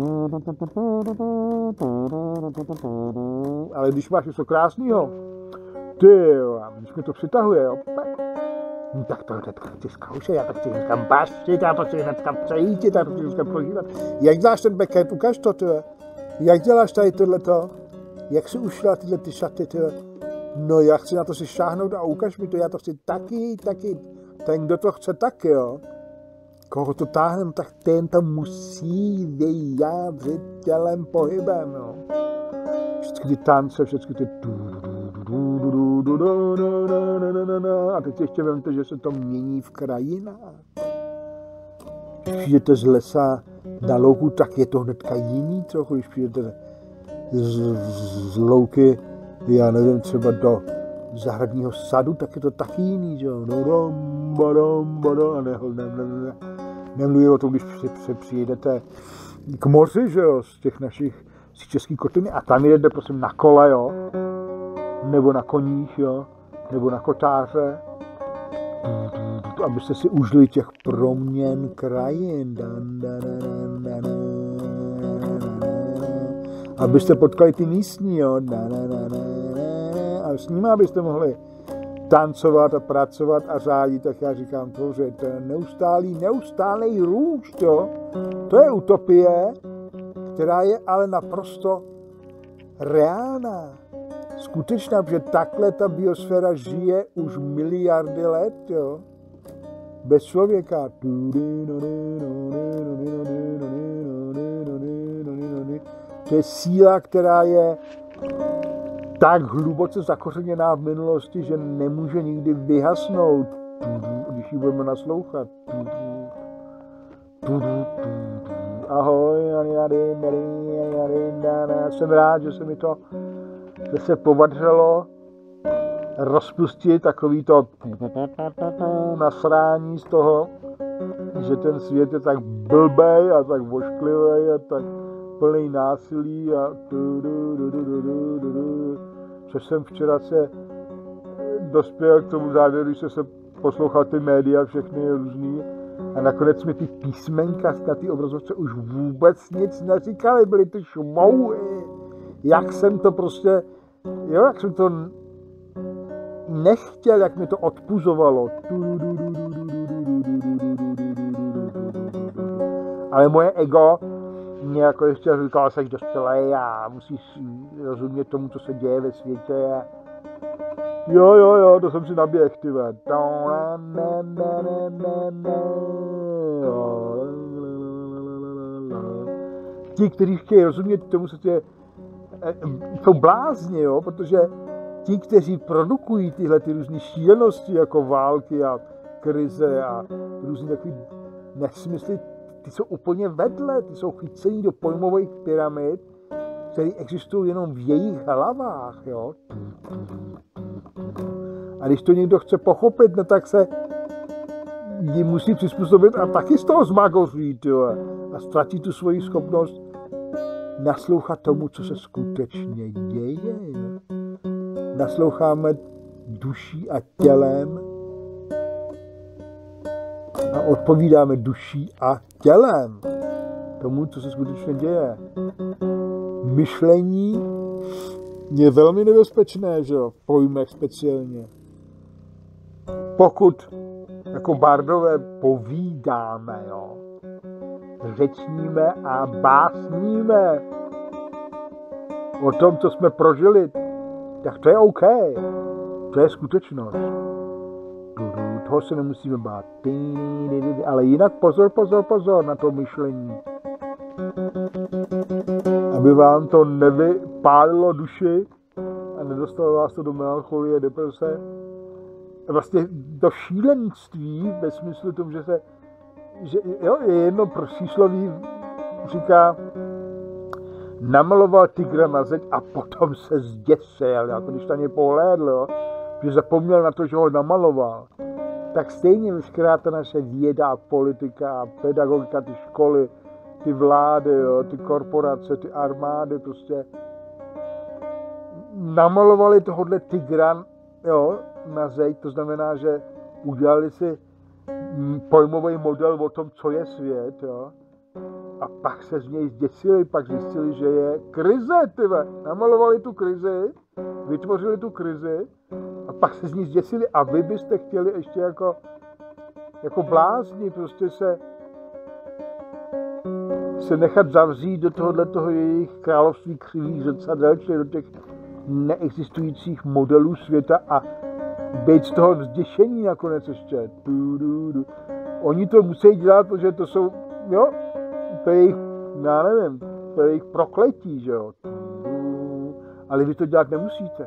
Ale když máš něco krásného, ty jo, a když mi to přitahuje, jo, tak to chci zkoušet, já to chci dneska baštit, já to chci dneska přejít, já to chci dneska prožívat. Jak děláš ten backend, ukaž to, tyhle. Jak děláš tady tohleto? Jak si ušla tyhle ty šaty, tyhle? No já chci na to si šáhnout a ukaž mi to, já to chci taky. Ten, kdo to chce taky, jo. Koho to táhnem, tak ten to musí vyjádřit tělem, pohybem, jo. Všechny ty tance, všechny ty a teď ještě vemte, že se to mění v krajinách. Když přijdete z lesa na louku, tak je to hnedka jiný trochu. Když přijdete z louky, já nevím, třeba do zahradního sadu, tak je to taky jiný, že jo. Nemluví o tom, když přijedete k moři, že jo, z těch našich z českých kotliny a tam jedete prosím na kole, jo, nebo na koních, jo, nebo na kotáře, abyste si užili těch proměn krajin, abyste potkali ty místní, jo, a s nimi abyste mohli tancovat a pracovat a řádit, tak já říkám to, že to je neustálý růst, jo. To je utopie, která je ale naprosto reálná, skutečná, protože takhle ta biosféra žije už miliardy let, jo. Bez člověka. To je síla, která je tak hluboce zakořeněná v minulosti, že nemůže nikdy vyhasnout, když ji budeme naslouchat. Ahoj, jsem rád, že se mi to se podařilo rozpustit takový to nasrání z toho, že ten svět je tak blbej a tak vošklivý a tak plný násilí a což jsem včera se dospěl k tomu závěru, když jsem se poslouchal ty média všechny různý a nakonec mi ty písmenka na ty obrazovce už vůbec nic neříkali, byly ty šmouhy, jak jsem to prostě, jo, jak jsem to nechtěl, jak mi to odpuzovalo. Ale moje ego mě jako ještě říkalo, že jsi dospělej a musíš rozumět tomu, co se děje ve světě. A jo, to jsem si naběh, tyhle. Ti, kteří chtějí rozumět tomu, co tě jsou blázni, jo, protože ti, kteří produkují tyhle ty různé šílenosti, jako války a krize a různé takové nesmysly, ty jsou úplně vedle, ty jsou chycení do pojmových pyramid, které existují jenom v jejich hlavách, jo. A když to někdo chce pochopit, no, tak se jim musí přizpůsobit a taky z toho zmagoří, jo. A ztratí tu svoji schopnost naslouchat tomu, co se skutečně děje. Jo. Nasloucháme duší a tělem a odpovídáme duší a tělem tomu, co se skutečně děje. Myšlení je velmi nebezpečné, že jo, v pojmech speciálně. Pokud jako bardové povídáme, jo, řečníme a básníme o tom, co jsme prožili, tak to je OK. To je skutečnost. Toho se nemusíme bát. Ale jinak pozor na to myšlení. Aby vám to nevypálilo duši a nedostalo vás to do melancholie, deprese. Vlastně do šílenství ve smyslu tomu, že je jedno přísloví, říká, namaloval tygra na zeď a potom se zděsil, jako když tam je pohlédl, jo, že zapomněl na to, že ho namaloval. Tak stejně veškerá ta naše věda, politika, pedagogika, ty školy, ty vlády, jo, ty korporace, ty armády, prostě namalovali tohodle tygra, jo, na zeď, to znamená, že udělali si pojmový model o tom, co je svět, jo. A pak se z něj zděsili, pak zjistili, že je krize, tyve. Namalovali tu krizi, vytvořili tu krizi a pak se z ní zděsili a vy byste chtěli ještě jako blázni prostě se nechat zavřít do tohoto jejich království křivých zrcadel, čili do těch neexistujících modelů světa a být z toho vzděšení nakonec ještě. Oni to musí dělat, protože to jsou, jo, to je jejich, já nevím, to je jejich prokletí, že jo. Ale vy to dělat nemusíte.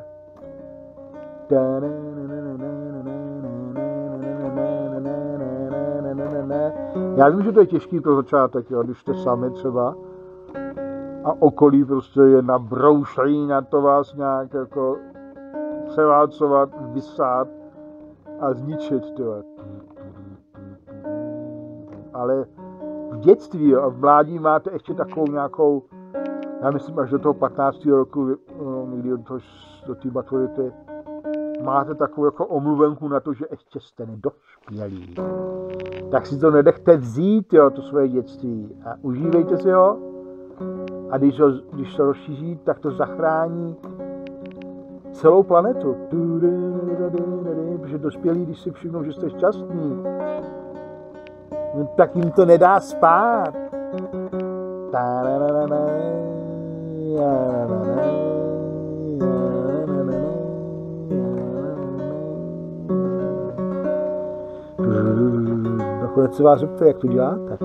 Já vím, že to je těžký pro začátek, jo, když jste sami třeba a okolí prostě je nabroušený na to vás nějak jako převálcovat, vysát a zničit, tyhle. Ale v dětství a v mládí máte ještě takovou nějakou, já myslím až do toho 15. roku, někdy do té maturity, máte takovou jako omluvenku na to, že ještě jste nedospělí. Tak si to nedechte vzít, jo, to svoje dětství a užívejte si ho a když to rozšíří, tak to zachrání celou planetu. Protože dospělí, když si všimnou, že jste šťastní, tak jim to nedá spát. Nakonec se vás zeptá, jak to dělá, tak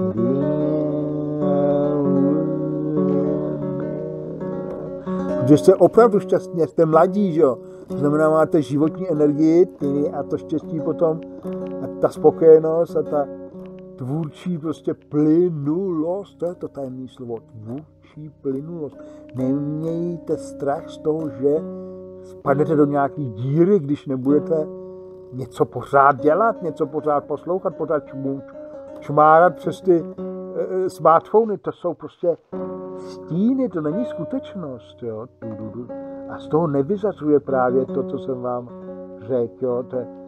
protože jste opravdu šťastní, jste mladí, že jo? To znamená, máte životní energii a to štěstí potom a ta spokojenost a ta tvůrčí prostě plynulost, to je to tajemné slovo, tvůrčí plynulost. Nemějte strach z toho, že spadnete do nějaký díry, když nebudete něco pořád dělat, něco pořád poslouchat, pořád čmárat přes ty smartfony, to jsou prostě stíny, to není skutečnost, jo. A z toho nevyzařuje právě to, co jsem vám řekl, jo.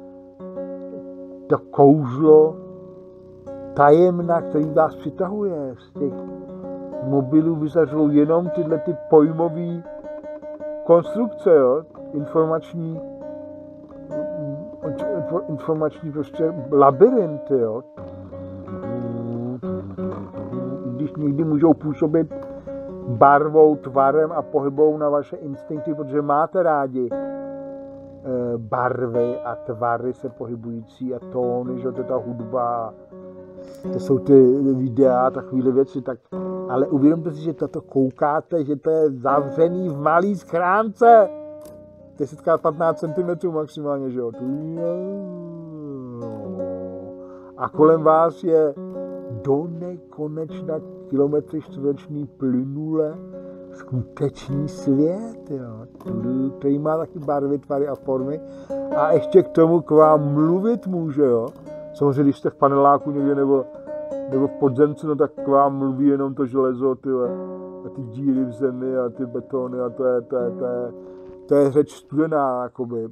To kouzlo tajemna, který vás přitahuje. Z těch mobilů vyzařují jenom tyhle ty pojmové konstrukce, jo. Informační prostě labirinty, jo. Když někdy můžou působit barvou, tvarem a pohybou na vaše instinkty, protože máte rádi barvy a tvary se pohybující a tóny, že to je ta hudba, to jsou ty videa, takovéhle věci, tak, ale uvědomte si, že to koukáte, že to je zavřený v malý schránce, 10x15 cm maximálně, že jo. A kolem vás je do nekonečna kilometry čtvereční plynule skutečný svět, jo. Který má taky barvy, tvary a formy a ještě k tomu k vám mluvit může, jo. Samozřejmě, když jste v paneláku někde nebo v podzemci, no tak k vám mluví jenom to železo, tyhle, a ty díry v zemi a ty betony a to je řeč studená, jakoby.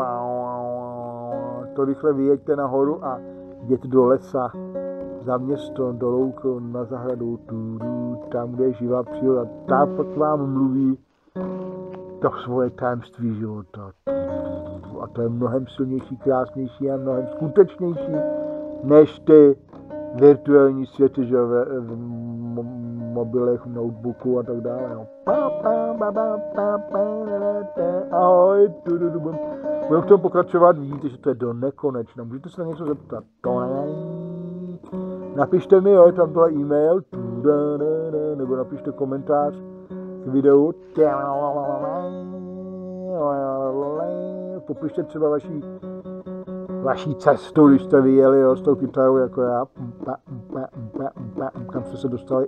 To rychle vyjeďte nahoru a jděte do lesa, za město, do louku, na zahradu, tam, kde je živá příroda. Ta pak vám mluví to svoje tajemství života. A to je mnohem silnější, krásnější a mnohem skutečnější, než ty virtuální světy, že v mobilech, v notebooku a tak dále. No. Ahoj, budeme v tom pokračovat, vidíte, že to je do nekonečna. Můžete se na něco zeptat. Napište mi, jo, tam tohle e-mail, nebo napište komentář k videu. Popište třeba vaší cestu, když jste vyjeli, jo, s tou kytarou jako já. Kam jste se dostali.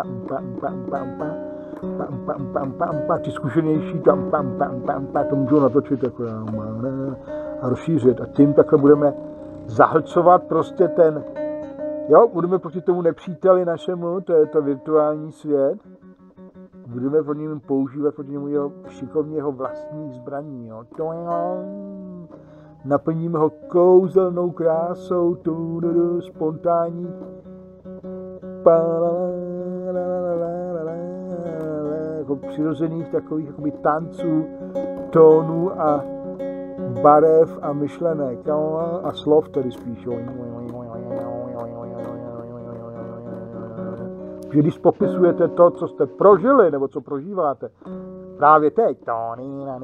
Ty zkušenější to můžou natočit jako já a rozšířit. A tím takhle budeme zahlcovat prostě ten, jo, budeme proti tomu nepříteli našemu, to je to virtuální svět, budeme pro něm používat proti němu jeho šikovně jeho vlastních zbraní, jo. naplníme ho kouzelnou krásou, spontánní, jako přirozených takových jakoby tanců, tónů a barev a myšlenek a slov tedy spíš. Že když popisujete to, co jste prožili, nebo co prožíváte, právě teď, a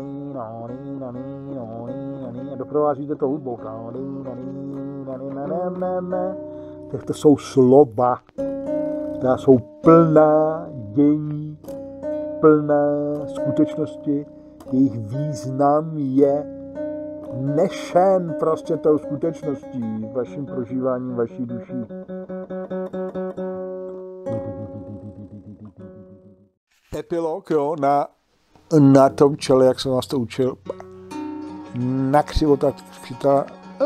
doprovázíte to hudbou, tak to jsou slova, která jsou plná dění, plná skutečnosti, jejich význam je nešen prostě tou skutečností, vaším prožíváním, vaší duší. Epilog, jo, na tom čele, jak jsem vás to učil, na křivota chytá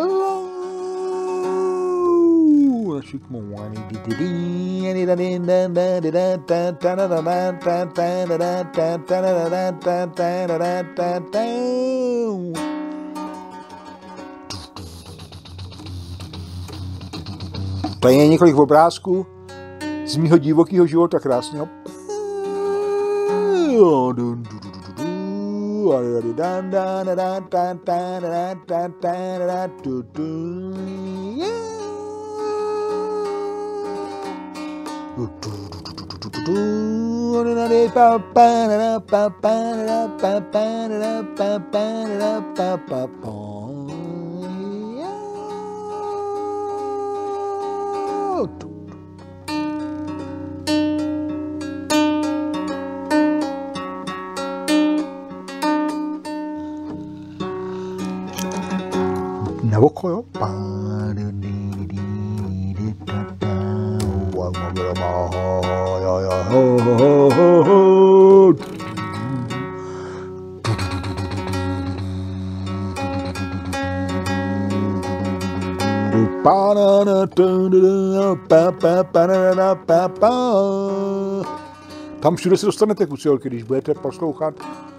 to je několik obrázků z mýho divokého života krásného. Na oko, jo? Tam všude se dostanete, kuciolky, když budete poslouchat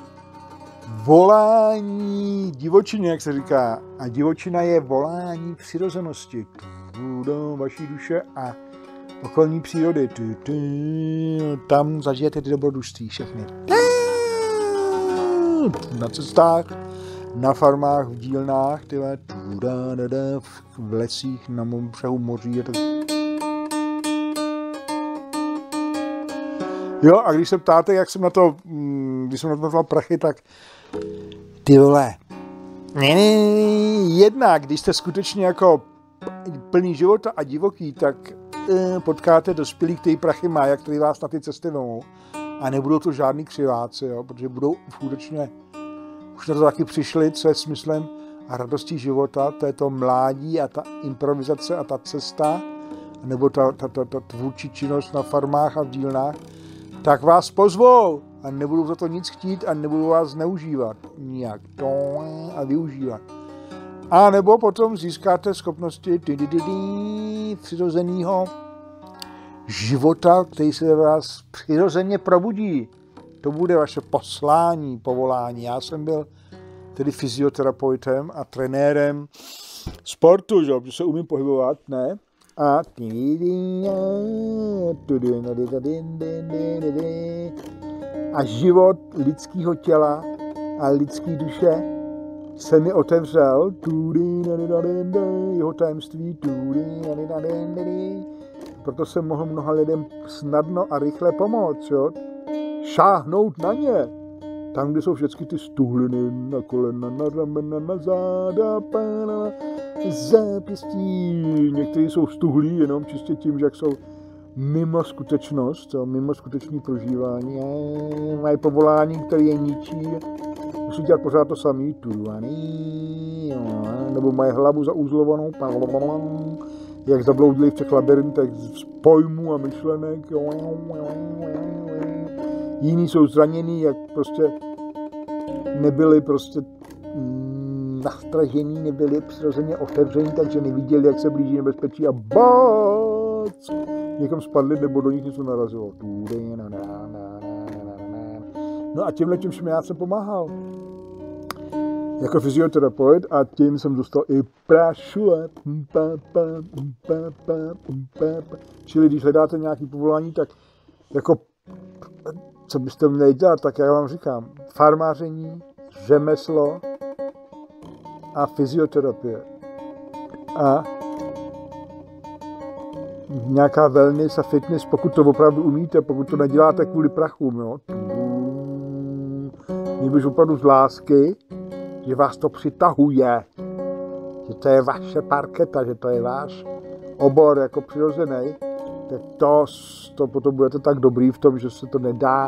volání divočině, jak se říká. A divočina je volání přirozenosti do vaší duše a okolní přírody. Tam zažijete ty dobrodružství všechny. Na cestách, na farmách, v dílnách, v lesích, na břehu moří. Jo, a když se ptáte, jak jsem na to, když jsem na to prachy, tak ty vole, jednak, když jste skutečně jako plný života a divoký, tak potkáte dospělí, který prachy má, jak který vás na ty cesty vemou. A nebudou to žádný křiváci, jo, protože budou skutečně, už na to taky přišli, co je smyslem a radostí života, to je to mládí a ta improvizace a ta cesta, nebo ta tvůrčí činnost na farmách a v dílnách, tak vás pozvou a nebudou za to nic chtít a nebudou vás zneužívat nijak a využívat. A nebo potom získáte schopnosti přirozeného života, který se vás přirozeně probudí. To bude vaše poslání, povolání. Já jsem byl tedy fyzioterapeutem a trenérem sportu, že? Protože se umím pohybovat, ne? A život lidského těla a lidské duše se mi otevřel, jeho tajemství, proto jsem mohl mnoha lidem snadno a rychle pomoct, jo? Šáhnout na ně, tam, kde jsou všechny ty stuhliny na kolena, na ramena, na záda, na zápěstí. Někteří jsou stuhlí jenom čistě tím, že jak jsou mimo skutečnost, mimo skutečné prožívání. Mají povolání, které je ničí. Musí dělat pořád to samý. Nebo mají hlavu zauzlovanou. Jak zabloudili v těch labirintech z pojmů a myšlenek. Jiní jsou zranění, jak prostě nebyli prostě nastražení, nebyli přirozeně otevření, takže neviděli, jak se blíží nebezpečí a bác! Někam spadli, nebo do nich něco narazilo. No a těmhle všem já jsem pomáhal. jako fyzioterapeut a tím jsem dostal i prašule. Čili když hledáte nějaké povolání, tak jako co byste měli dělat, tak já vám říkám, farmáření, řemeslo a fyzioterapie. A nějaká wellness a fitness, pokud to opravdu umíte, pokud to neděláte kvůli prachům, jo. Nebož opravdu z lásky, že vás to přitahuje, že to je vaše parketa, že to je váš obor jako přirozený, tak to potom budete tak dobrý v tom, že se to nedá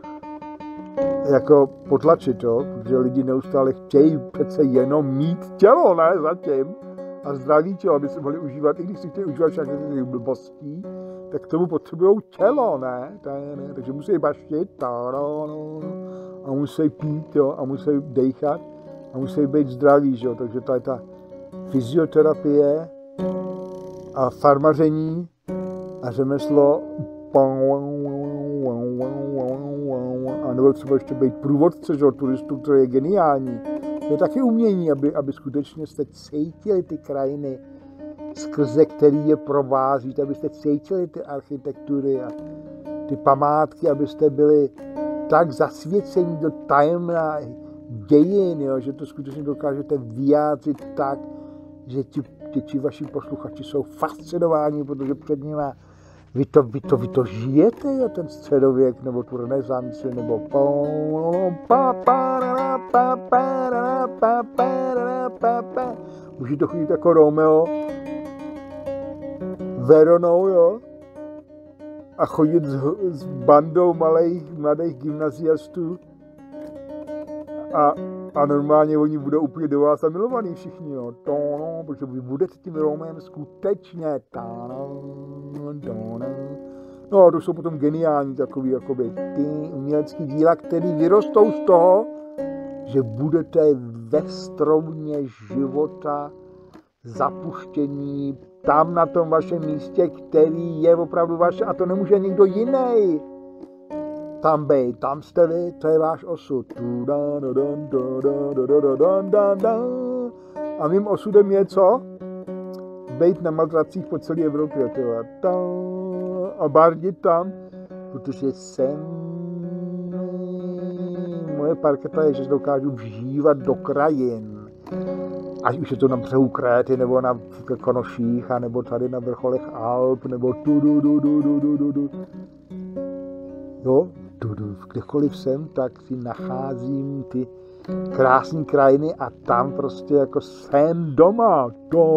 jako potlačit, jo? Protože lidi neustále chtějí přece jenom mít tělo, ne, zatím, a zdraví tělo, aby se mohli užívat, i když si chtějí užívat všechny ty blbostí, tak k tomu potřebují tělo, ne? Takže musí baštit a musí pít, jo? A musí dejchat a musí být zdraví, jo? Takže to je ta fyzioterapie a farmaření a řemeslo a nebo třeba ještě být průvodce, že, turistů, to je geniální. To je taky umění, aby skutečně jste cítili ty krajiny, skrze který je provázíte, abyste cítili ty architektury a ty památky, abyste byli tak zasvěcení do tajemná dějin, jo, že to skutečně dokážete vyjádřit tak, že ti vaši posluchači jsou fascinováni, protože před nimi vy to žijete, jo, ten středověk, nebo tu renesanci, nebo můžete chodit jako Romeo Veronou, jo, a chodit s bandou mladých gymnaziastů a normálně oni budou úplně do vás zamilovaní všichni, jo. Protože vy budete tím Romem skutečně. No, to jsou potom geniální takový, jakoby, ty umělecký díla, které vyrostou z toho, že budete ve stromě života zapuštění tam na tom vašem místě, který je opravdu vaše, a to nemůže nikdo jiný tam být. Tam jste vy, to je váš osud. A mým osudem je co? Bejt na matracích po celé Evropě. A bardit tam, protože moje parketa je, že se dokážu vžívat do krajin. Ať už je to na břehu Kréty, nebo na Konoších, nebo tady na vrcholech Alp, nebo jo, kdekoliv jsem, tak si nacházím ty krásné krajiny a tam prostě jako jsem doma.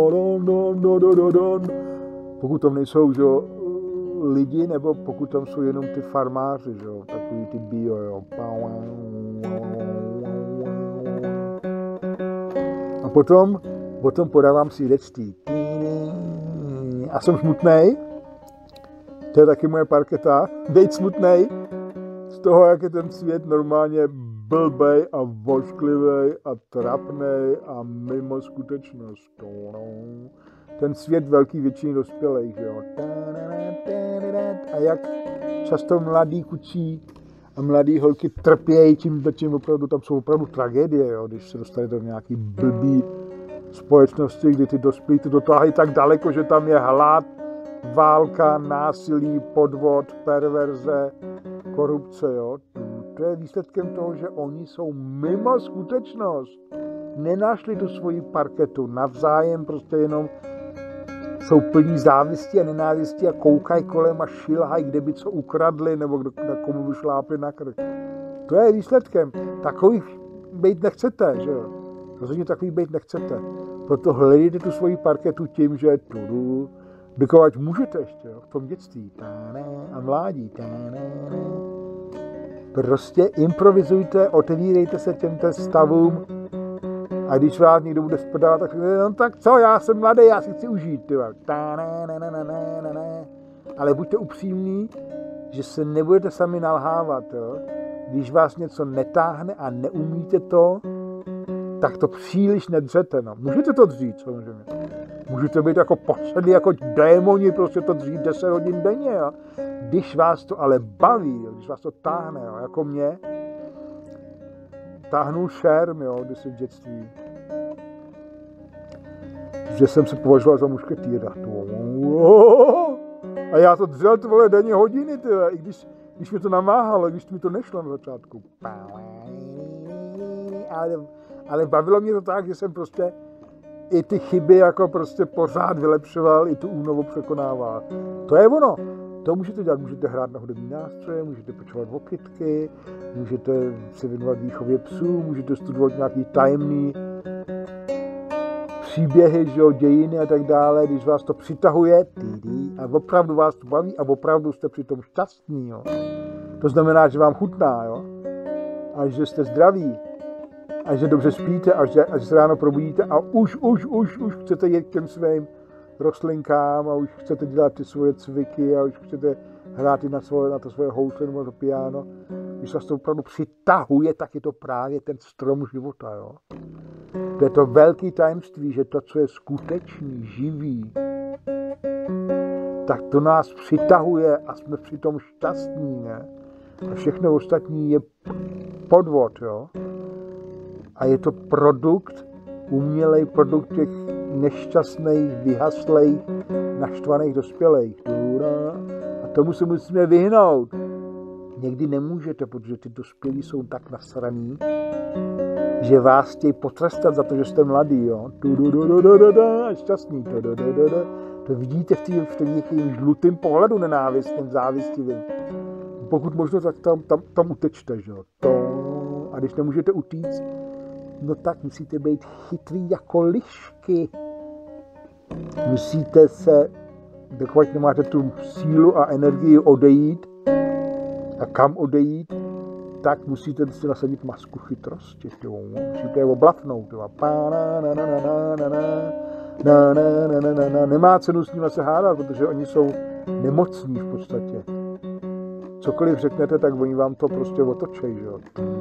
Pokud tam nejsou, že, lidi, nebo pokud tam jsou jenom ty farmáři, že, takový ty bio, jo. A potom podávám svědectví. A jsem smutnej. To je taky moje parketa. Být smutnej z toho, jak je ten svět normálně blbej a vošklivej a trapnej a mimo skutečnost. Ten svět velký většiny dospělých, jo. A jak často mladí kučí a mladý holky trpějí tím opravdu, tam jsou opravdu tragédie, jo, když se dostane do nějaký blbý společnosti, kdy ty dospělí to dotáhají tak daleko, že tam je hlad, válka, násilí, podvod, perverze, korupce, jo. To je výsledkem toho, že oni jsou mimo skutečnost. Nenašli tu svoji parketu, navzájem prostě jenom jsou plní závisti a nenávisti a koukají kolem a šilhají, kde by co ukradli nebo na komu by šlápli na krk. To je výsledkem. Takových být nechcete, že jo. Rozhodně takových být nechcete. Proto hledejte tu svoji parketu tím, že dokovat můžete ještě, jo, v tom dětství a mládí. Prostě improvizujte, otevírejte se těmto stavům a když vás někdo bude sprdat, tak no, tak co, já jsem mladý, já si chci užít. Ale buďte upřímní, že se nebudete sami nalhávat. Jo. Když vás něco netáhne a neumíte to, tak to příliš nedřete. No. Můžete to dřít, samozřejmě. Můžete být jako posedlí, jako démoni, prostě to dřít 10 hodin denně. Jo. Když vás to ale baví, jo, když vás to táhne, jo, jako mě, táhnul šerm, jo, když v dětství. Že jsem se považoval za mušketýra. A já to dřel, ty vole, denně hodiny, ty, i když mi to namáhalo, když mi to nešlo na začátku. Ale bavilo mě to tak, že jsem prostě i ty chyby jako prostě pořád vylepšoval, i tu únavu překonával. To je ono. To můžete dělat, můžete hrát na hudební nástroje, můžete pečovat o kytky, můžete se věnovat výchově psů, můžete studovat nějaký tajemný příběhy, že jo, dějiny a tak dále, když vás to přitahuje a opravdu vás to baví a opravdu jste přitom šťastní, jo. To znamená, že vám chutná, jo, a že jste zdraví a že dobře spíte a že se ráno probudíte a už chcete jít k těm svým rostlinkám a už chcete dělat ty svoje cviky a už chcete hrát i na to svoje housle nebo to piano. Když vás to opravdu přitahuje, tak je to právě ten strom života, jo. To je to velké tajemství, že to, co je skutečný, živý, tak to nás přitahuje a jsme přitom šťastní, ne? A všechno ostatní je podvod, jo. A je to produkt, umělej produkt těch nešťastných, vyhaslejch, naštvaných dospělých. A tomu se musíme vyhnout. Někdy nemůžete, protože ty dospělí jsou tak nasraný, že vás chtějí potrestat za to, že jste mladý, jo. A šťastný. To vidíte v těch žlutým pohledu nenávistným, závistivým. Pokud možno, tak tam utečte, že jo. A když nemůžete utíct, no tak musíte být chytrý jako lišky. Musíte se, dokud nemáte tu sílu a energii odejít, a kam odejít, tak musíte si nasadit masku chytrosti. Musíte je oblafnout. Nemá cenu s nimi se hádat, protože oni jsou nemocní v podstatě. Cokoliv řeknete, tak oni vám to prostě otočej, že jo.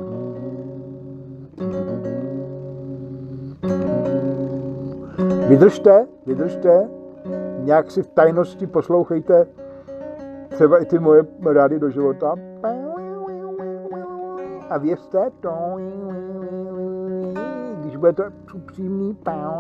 Vydržte, nějak si v tajnosti poslouchejte třeba i ty moje rády do života. A věřte, když budete upřímný,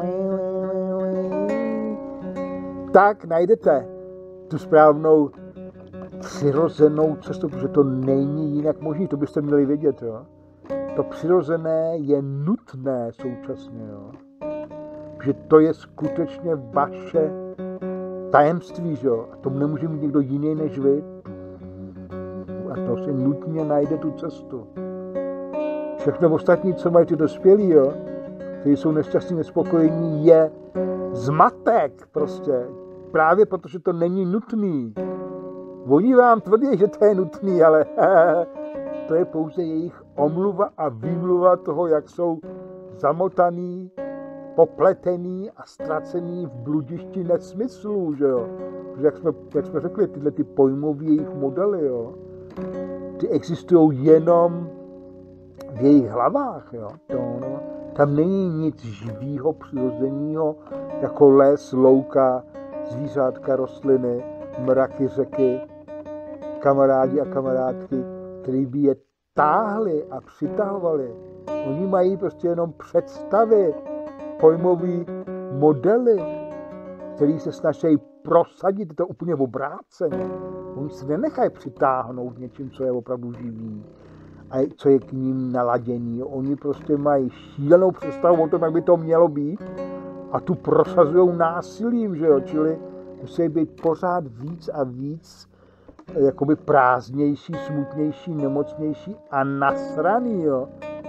tak najdete tu správnou přirozenou cestu, protože to není jinak možné, to byste měli vědět, jo. To přirozené je nutné současně, jo. Že to je skutečně vaše tajemství, že jo. A to nemůže mít někdo jiný než vy. A to si nutně najde tu cestu. Všechno ostatní, co mají ty dospělí, jo, kteří jsou nešťastní, nespokojení, je zmatek prostě. Právě protože to není nutný. Oni vám tvrdí, že to je nutný, ale to je pouze jejich omluva a výmluva toho, jak jsou zamotaný, popletený a ztracený v bludišti nesmyslů, že jo. Protože jak jsme řekli, tyhle ty pojmové jejich modely, jo, ty existují jenom v jejich hlavách, jo. Tam není nic živýho, přirozeného, jako les, louka, zvířátka, rostliny, mraky, řeky, kamarádi a kamarádky, který by je táhli a přitahovali. Oni mají prostě jenom představy, pojmový modely, který se snaží prosadit, to úplně obráceně. Oni se nenechají přitáhnout něčím, co je opravdu živý a co je k ním naladěný. Oni prostě mají šílenou představu o tom, jak by to mělo být a tu prosazují násilím, že jo, čili musí být pořád víc a víc jakoby prázdnější, smutnější, nemocnější a nasraný, jo.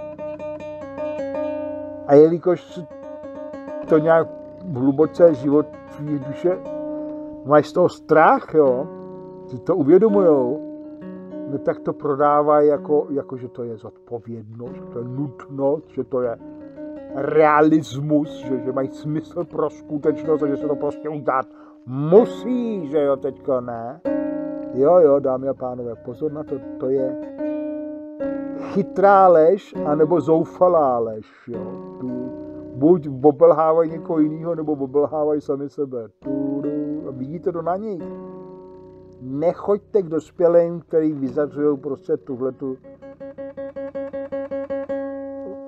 A jelikož to nějak hluboce život tvý duše mají z toho strach, jo, si to uvědomujou, no tak to prodávají jako, že to je zodpovědnost, že to je nutnost, že to je realismus, že mají smysl pro skutečnost a že se to prostě udát musí, že jo, teďko ne. Jo, dámy a pánové, pozor na to, to je chytrá lež, anebo zoufalá lež, jo. Buď obelhávají někoho jiného, nebo obelhávají sami sebe. A vidíte to na nich. Nechoďte k dospělým, který vyzařují prostě tuhletu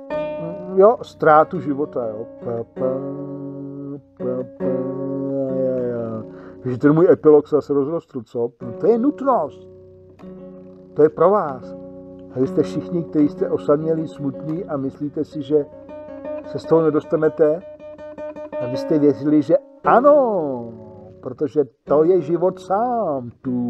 jo, ztrátu života, jo. Že ten můj epilog se zase rozrostl, co? No to je nutnost. To je pro vás. A vy jste všichni, kteří jste osamělí, smutní a myslíte si, že se z toho nedostanete, abyste věřili, že ano, protože to je život sám.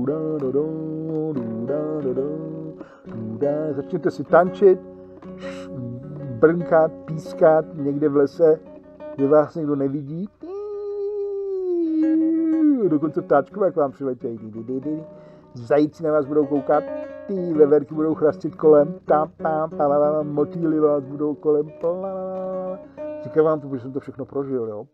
Začněte si tančit, brnkat, pískat někde v lese, kde vás někdo nevidí. Dokonce ptáčkové k vám přiletějí. Zajíci na vás budou koukat, ty veverky budou chrastit kolem, motýly vás budou kolem. Říkám vám to, protože jsem to všechno prožil, jo.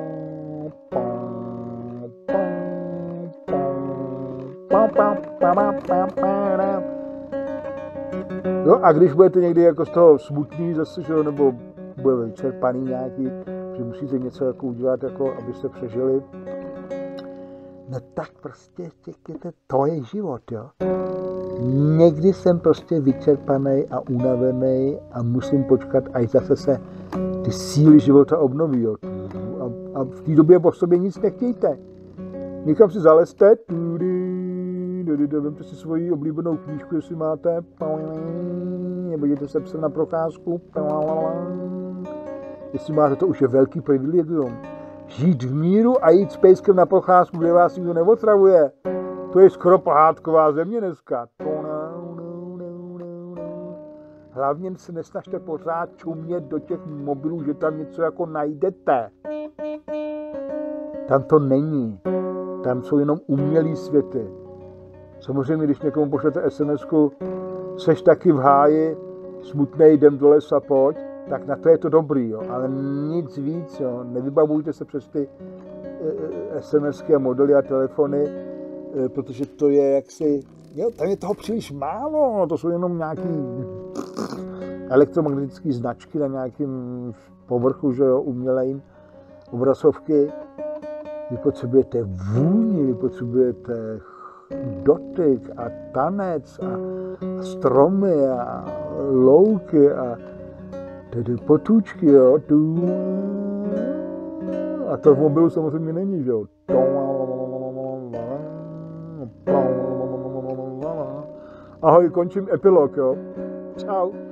No a když budete někdy jako z toho smutný zase, že, nebo budete vyčerpaný nějaký, že musíte něco jako udělat, jako abyste přežili, no tak prostě řekněte, to je život, jo. Někdy jsem prostě vyčerpaný a unavený a musím počkat, až zase se ty síly života obnoví, jo. A v té době po sobě nic nechtějte. Někam si zalezte, vemte si svoji oblíbenou knížku, jestli máte, nebo jděte se psem na procházku, jestli máte, to už je velký privilegium. Žít v míru a jít s pejskem na procházku, kde vás nikdo neotravuje. To je skoro pohádková země dneska. Hlavně se nesnažte pořád čumět do těch mobilů, že tam něco jako najdete. Tam to není. Tam jsou jenom umělý světy. Samozřejmě, když někomu pošlete SMS-ku, seš taky v háji, smutnej, jdem do lesa, pojď, tak na to je to dobrý, jo. Ale nic víc, jo. Nevybavujte se přes ty SMSky a modely a telefony, protože to je jaksi, jo, tam je toho příliš málo, to jsou jenom nějaký elektromagnetické značky na nějakém povrchu, že jo, umělejn, obrazovky. Vy potřebujete vůni, vy potřebujete dotyk a tanec a stromy a louky a tedy potůčky, jo. A to v mobilu samozřejmě není, že jo. Ahoj, končím epilog, jo. Čau.